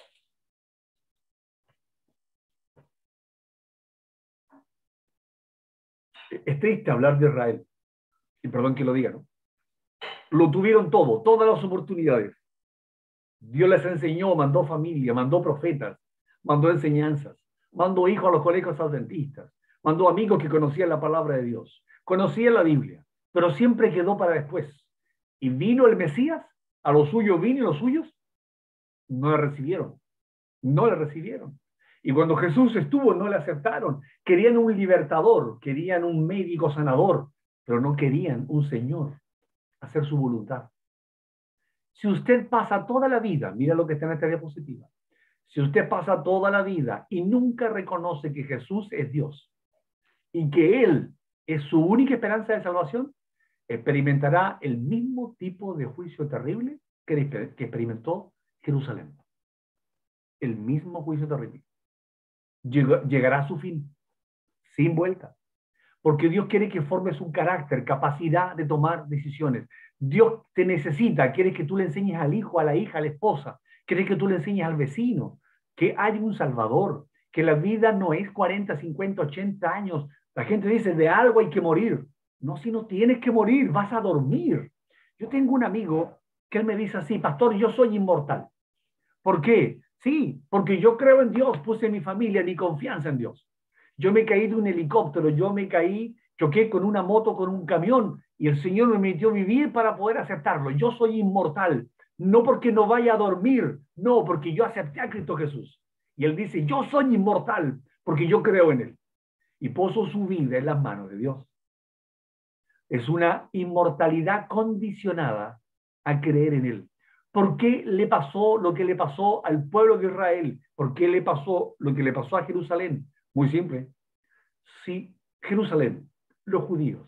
Es triste hablar de Israel. Y perdón que lo diga, ¿no? Lo tuvieron todo, todas las oportunidades. Dios les enseñó, mandó familia, mandó profetas, mandó enseñanzas, mandó hijos a los colegios adventistas, mandó amigos que conocían la palabra de Dios, conocían la Biblia, pero siempre quedó para después. Y vino el Mesías, a los suyos vino y los suyos no le recibieron, no le recibieron. Y cuando Jesús estuvo, no le aceptaron. Querían un libertador, querían un médico sanador, pero no querían un Señor, hacer su voluntad. Si usted pasa toda la vida, mira lo que está en esta diapositiva, si usted pasa toda la vida y nunca reconoce que Jesús es Dios y que Él es su única esperanza de salvación, experimentará el mismo tipo de juicio terrible que, que experimentó Jerusalén. El mismo juicio terrible. Lleg- llegará a su fin, sin vuelta. Porque Dios quiere que formes un carácter, capacidad de tomar decisiones. Dios te necesita, quiere que tú le enseñes al hijo, a la hija, a la esposa, quiere que tú le enseñes al vecino, que hay un Salvador, que la vida no es cuarenta, cincuenta, ochenta años. La gente dice, de algo hay que morir. No, si no tienes que morir, vas a dormir. Yo tengo un amigo que él me dice así, pastor, yo soy inmortal. ¿Por qué? Sí, porque yo creo en Dios, puse mi familia, mi confianza en Dios. Yo me caí de un helicóptero, yo me caí, choqué con una moto, con un camión, y el Señor me permitió vivir para poder aceptarlo. Yo soy inmortal, no porque no vaya a dormir, no, porque yo acepté a Cristo Jesús. Y él dice, yo soy inmortal, porque yo creo en Él. Y puso su vida en las manos de Dios. Es una inmortalidad condicionada a creer en Él. ¿Por qué le pasó lo que le pasó al pueblo de Israel? ¿Por qué le pasó lo que le pasó a Jerusalén? Muy simple. Si Jerusalén, los judíos,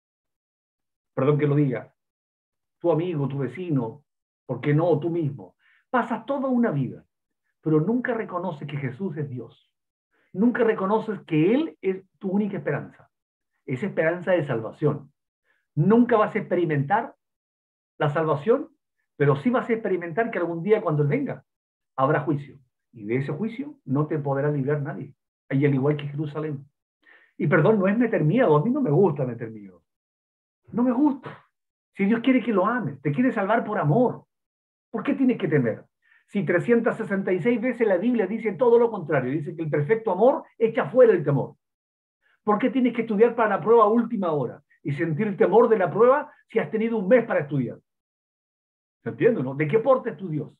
perdón que lo diga, tu amigo, tu vecino, ¿por qué no tú mismo? Pasas toda una vida, pero nunca reconoces que Jesús es Dios. Nunca reconoces que Él es tu única esperanza. Es esperanza de salvación. Nunca vas a experimentar la salvación, pero sí vas a experimentar que algún día cuando Él venga, habrá juicio. Y de ese juicio no te podrá librar nadie. Ahí al igual que Jerusalén. Y perdón, no es meter miedo. A mí no me gusta meter miedo. No me gusta. Si Dios quiere que lo ames, te quiere salvar por amor, ¿por qué tienes que temer? Si trescientas sesenta y seis veces la Biblia dice todo lo contrario, dice que el perfecto amor echa fuera el temor. ¿Por qué tienes que estudiar para la prueba a última hora y sentir el temor de la prueba si has tenido un mes para estudiar? ¿Se entiende, no? ¿De qué porte es tu Dios?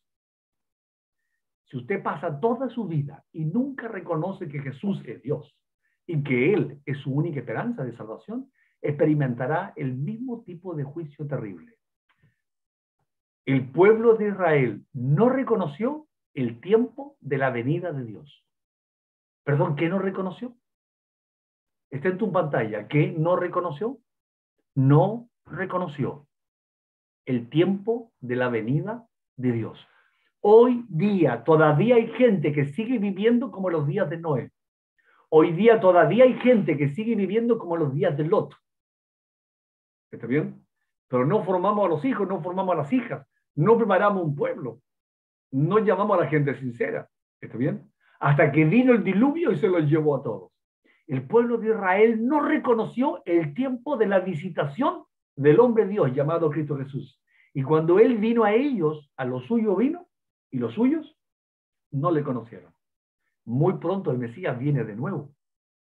Si usted pasa toda su vida y nunca reconoce que Jesús es Dios y que Él es su única esperanza de salvación, experimentará el mismo tipo de juicio terrible. El pueblo de Israel no reconoció el tiempo de la venida de Dios. Perdón, ¿qué no reconoció? Está en tu pantalla. ¿Qué no reconoció? No reconoció el tiempo de la venida de Dios. Hoy día todavía hay gente que sigue viviendo como los días de Noé. Hoy día todavía hay gente que sigue viviendo como los días de Lot. ¿Está bien? Pero no formamos a los hijos, no formamos a las hijas, no preparamos un pueblo, no llamamos a la gente sincera. ¿Está bien? Hasta que vino el diluvio y se los llevó a todos. El pueblo de Israel no reconoció el tiempo de la visitación del hombre Dios llamado Cristo Jesús. Y cuando Él vino a ellos, a los suyos vino, y los suyos no le conocieron. Muy pronto el Mesías viene de nuevo.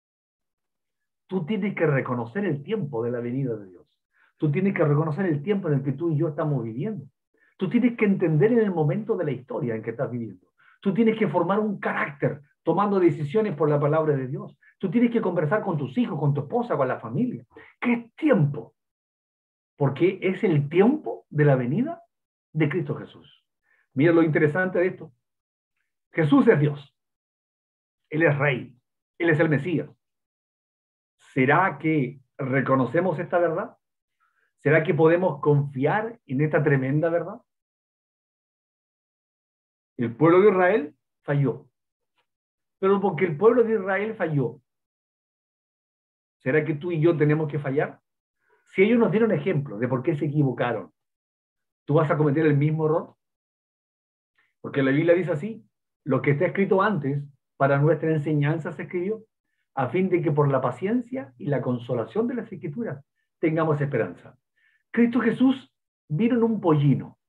Tú tienes que reconocer el tiempo de la venida de Dios. Tú tienes que reconocer el tiempo en el que tú y yo estamos viviendo. Tú tienes que entender en el momento de la historia en que estás viviendo. Tú tienes que formar un carácter tomando decisiones por la palabra de Dios. Tú tienes que conversar con tus hijos, con tu esposa, con la familia. ¿Qué es tiempo? Porque es el tiempo de la venida de Cristo Jesús. Mira lo interesante de esto. Jesús es Dios. Él es Rey. Él es el Mesías. ¿Será que reconocemos esta verdad? ¿Será que podemos confiar en esta tremenda verdad? El pueblo de Israel falló. Pero porque el pueblo de Israel falló, ¿será que tú y yo tenemos que fallar? Si ellos nos dieron ejemplo de por qué se equivocaron, ¿tú vas a cometer el mismo error? Porque la Biblia dice así: lo que está escrito antes, para nuestra enseñanza se escribió, a fin de que por la paciencia y la consolación de las Escrituras tengamos esperanza. Cristo Jesús vino en un pollino,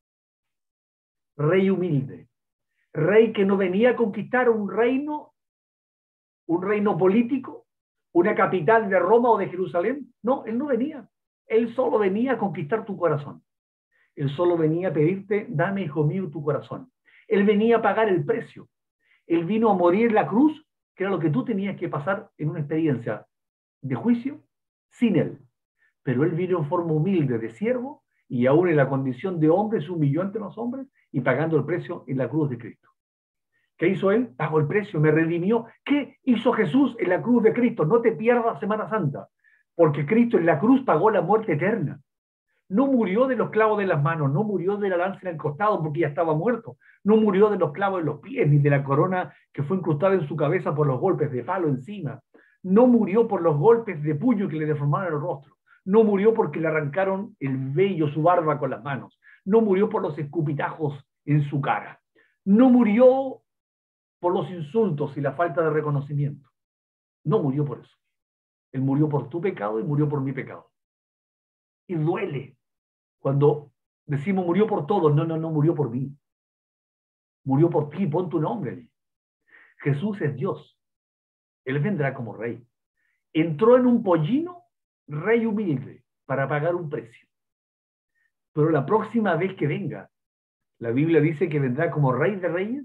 rey humilde, rey que no venía a conquistar un reino, un reino político, una capital de Roma o de Jerusalén. No, Él no venía. Él solo venía a conquistar tu corazón. Él solo venía a pedirte: dame, hijo mío, tu corazón. Él venía a pagar el precio. Él vino a morir en la cruz, que era lo que tú tenías que pasar en una experiencia de juicio sin Él. Pero Él vino en forma humilde de siervo y aún en la condición de hombre se humilló ante los hombres y pagando el precio en la cruz de Cristo. ¿Qué hizo Él? Pagó el precio, me redimió. ¿Qué hizo Jesús en la cruz de Cristo? No te pierdas Semana Santa, porque Cristo en la cruz pagó la muerte eterna. No murió de los clavos de las manos, no murió de la lanza en el costado porque ya estaba muerto, no murió de los clavos en los pies, ni de la corona que fue incrustada en su cabeza por los golpes de palo encima. No murió por los golpes de puño que le deformaron el rostro. No murió porque le arrancaron el vello, su barba con las manos. No murió por los escupitajos en su cara. No murió por los insultos y la falta de reconocimiento. No murió por eso. Él murió por tu pecado y murió por mi pecado. Y duele cuando decimos murió por todos. No, no, no, murió por mí. Murió por ti, pon tu nombre allí. Jesús es Dios. Él vendrá como rey. Entró en un pollino, rey humilde, para pagar un precio. Pero la próxima vez que venga, la Biblia dice que vendrá como rey de reyes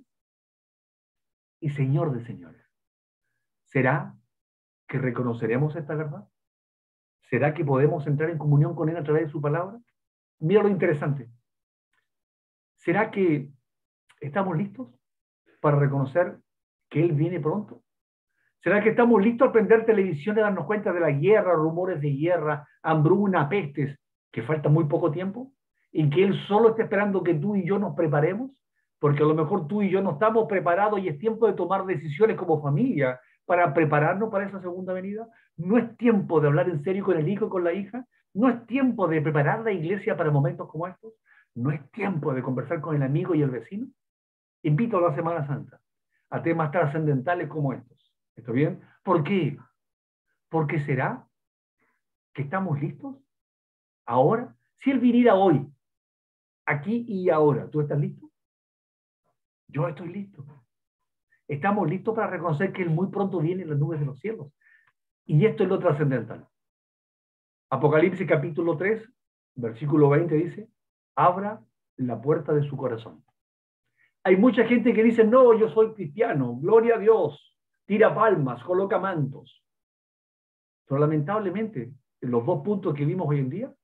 y señor de señores. ¿Será que reconoceremos esta verdad? ¿Será que podemos entrar en comunión con Él a través de su palabra? Mira lo interesante. ¿Será que estamos listos para reconocer que Él viene pronto? ¿Será que estamos listos a prender televisión y darnos cuenta de la guerra, rumores de guerra, hambruna, pestes, que falta muy poco tiempo? ¿Y que Él solo está esperando que tú y yo nos preparemos? Porque a lo mejor tú y yo no estamos preparados y es tiempo de tomar decisiones como familia para prepararnos para esa segunda venida. No es tiempo de hablar en serio con el hijo y con la hija. No es tiempo de preparar la iglesia para momentos como estos. ¿No es tiempo de conversar con el amigo y el vecino? Invito a la Semana Santa a temas trascendentales como estos. ¿Está bien? ¿Por qué? Porque será que estamos listos ahora. Si Él viniera hoy, aquí y ahora, ¿tú estás listo? Yo estoy listo. Estamos listos para reconocer que Él muy pronto viene en las nubes de los cielos. Y esto es lo trascendental. Apocalipsis capítulo tres, versículo veinte dice, abra la puerta de su corazón. Hay mucha gente que dice, no, yo soy cristiano, gloria a Dios, tira palmas, coloca mantos. Pero lamentablemente, en los dos puntos que vimos hoy en día,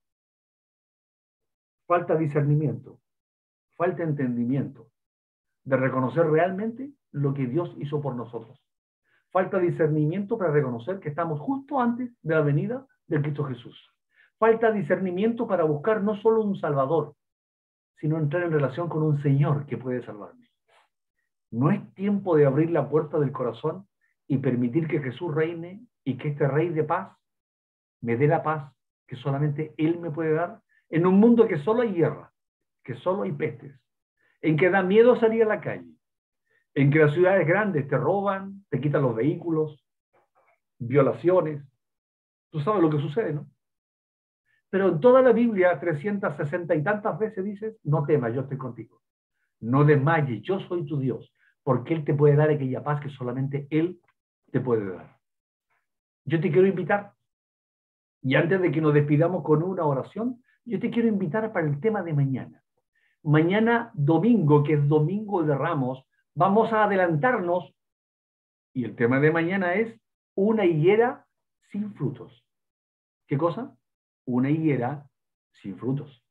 falta discernimiento, falta entendimiento de reconocer realmente lo que Dios hizo por nosotros. Falta discernimiento para reconocer que estamos justo antes de la venida de Cristo Jesús. Falta discernimiento para buscar no solo un Salvador, sino entrar en relación con un Señor que puede salvarme. No es tiempo de abrir la puerta del corazón y permitir que Jesús reine y que este Rey de paz me dé la paz que solamente Él me puede dar en un mundo que solo hay guerra, que solo hay pestes, en que da miedo salir a la calle, en que las ciudades grandes te roban, te quitan los vehículos, violaciones. Tú sabes lo que sucede, ¿no? Pero en toda la Biblia, trescientas sesenta y tantas veces dices, no temas, yo estoy contigo. No desmayes, yo soy tu Dios, porque Él te puede dar aquella paz que solamente Él te puede dar. Yo te quiero invitar, y antes de que nos despidamos con una oración, yo te quiero invitar para el tema de mañana. Mañana domingo, que es Domingo de Ramos, vamos a adelantarnos, y el tema de mañana es una higuera sin frutos. ¿Qué cosa? Una higuera sin frutos.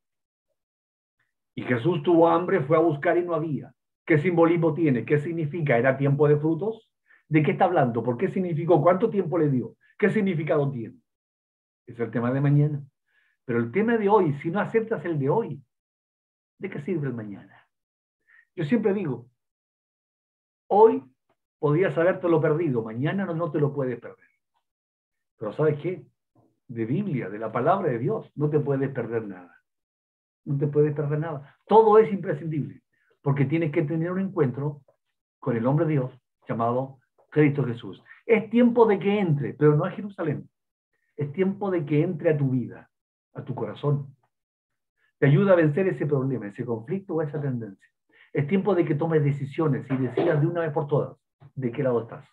Y Jesús tuvo hambre, fue a buscar y no había. ¿Qué simbolismo tiene? ¿Qué significa? ¿Era tiempo de frutos? ¿De qué está hablando? ¿Por qué significó? ¿Cuánto tiempo le dio? ¿Qué significado tiene? Es el tema de mañana. Pero el tema de hoy, si no aceptas el de hoy, ¿de qué sirve el mañana? Yo siempre digo, hoy podrías habértelo perdido, mañana no, no te lo puedes perder. Pero ¿sabes qué? De Biblia, de la palabra de Dios, no te puedes perder nada. No te puedes perder nada. Todo es imprescindible, porque tienes que tener un encuentro con el hombre de Dios llamado Cristo Jesús. Es tiempo de que entre, pero no a Jerusalén. Es tiempo de que entre a tu vida, a tu corazón. Te ayuda a vencer ese problema, ese conflicto o esa tendencia. Es tiempo de que tomes decisiones y decidas de una vez por todas de qué lado estás.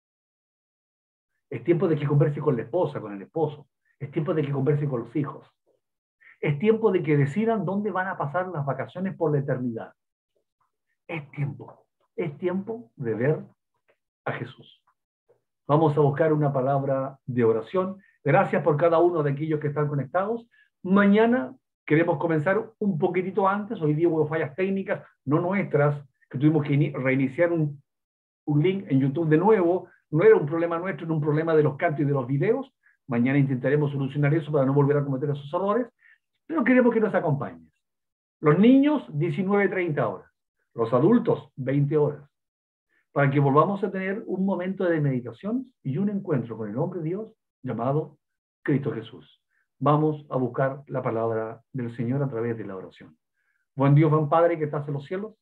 Es tiempo de que converses con la esposa, con el esposo. Es tiempo de que converses con los hijos. Es tiempo de que decidan dónde van a pasar las vacaciones por la eternidad. Es tiempo. Es tiempo de ver a Jesús. Vamos a buscar una palabra de oración. Gracias por cada uno de aquellos que están conectados. Mañana queremos comenzar un poquitito antes. Hoy día hubo fallas técnicas, no nuestras, que tuvimos que reiniciar un, un link en YouTube de nuevo. No era un problema nuestro, era un problema de los cantos y de los videos. Mañana intentaremos solucionar eso para no volver a cometer esos errores. Pero queremos que nos acompañes. Los niños, diecinueve treinta horas. Los adultos, veinte horas. Para que volvamos a tener un momento de meditación y un encuentro con el hombre de Dios llamado Cristo Jesús. Vamos a buscar la palabra del Señor a través de la oración. Buen Dios, buen Padre que estás en los cielos.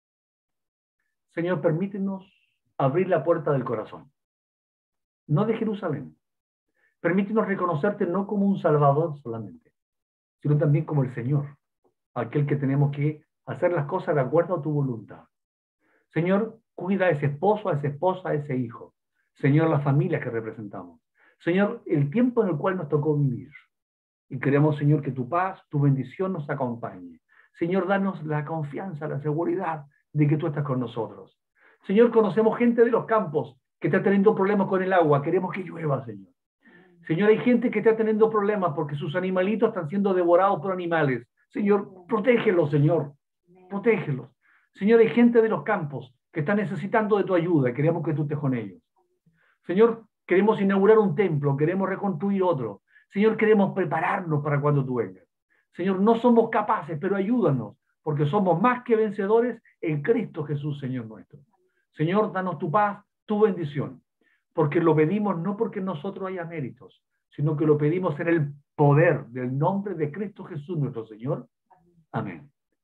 Señor, permítenos abrir la puerta del corazón. No de Jerusalén. Permítenos reconocerte no como un Salvador solamente, sino también como el Señor, aquel que tenemos que hacer las cosas de acuerdo a tu voluntad. Señor, cuida a ese esposo, a esa esposa, a ese hijo. Señor, las familias que representamos. Señor, el tiempo en el cual nos tocó vivir. Y queremos, Señor, que tu paz, tu bendición nos acompañe. Señor, danos la confianza, la seguridad de que tú estás con nosotros. Señor, conocemos gente de los campos que está teniendo problemas con el agua. Queremos que llueva, Señor. Señor, hay gente que está teniendo problemas porque sus animalitos están siendo devorados por animales. Señor, protégelos, Señor. Protégelos. Señor, hay gente de los campos que está necesitando de tu ayuda. Queremos que tú estés con ellos. Señor, queremos inaugurar un templo, queremos reconstruir otro. Señor, queremos prepararnos para cuando tú vengas. Señor, no somos capaces, pero ayúdanos, porque somos más que vencedores en Cristo Jesús, Señor nuestro. Señor, danos tu paz, tu bendición, porque lo pedimos no porque nosotros haya méritos, sino que lo pedimos en el poder del nombre de Cristo Jesús, nuestro Señor. Amén.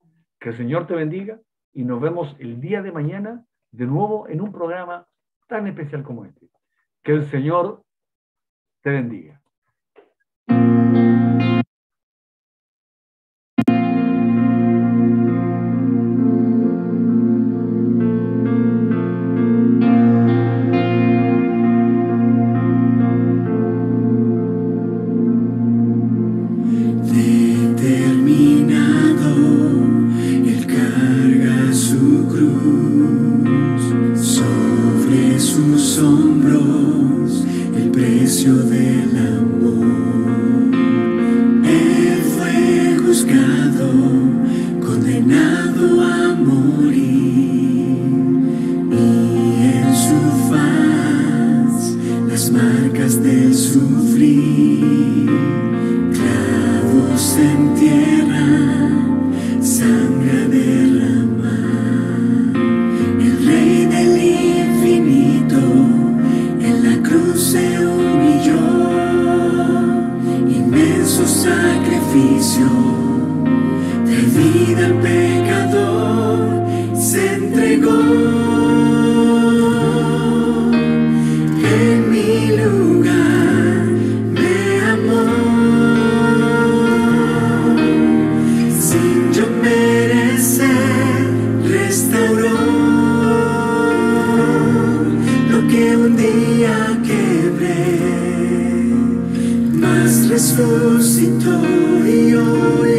Que el Señor te bendiga y nos vemos el día de mañana de nuevo en un programa tan especial como este. Que el Señor te bendiga. Resucitó y hoy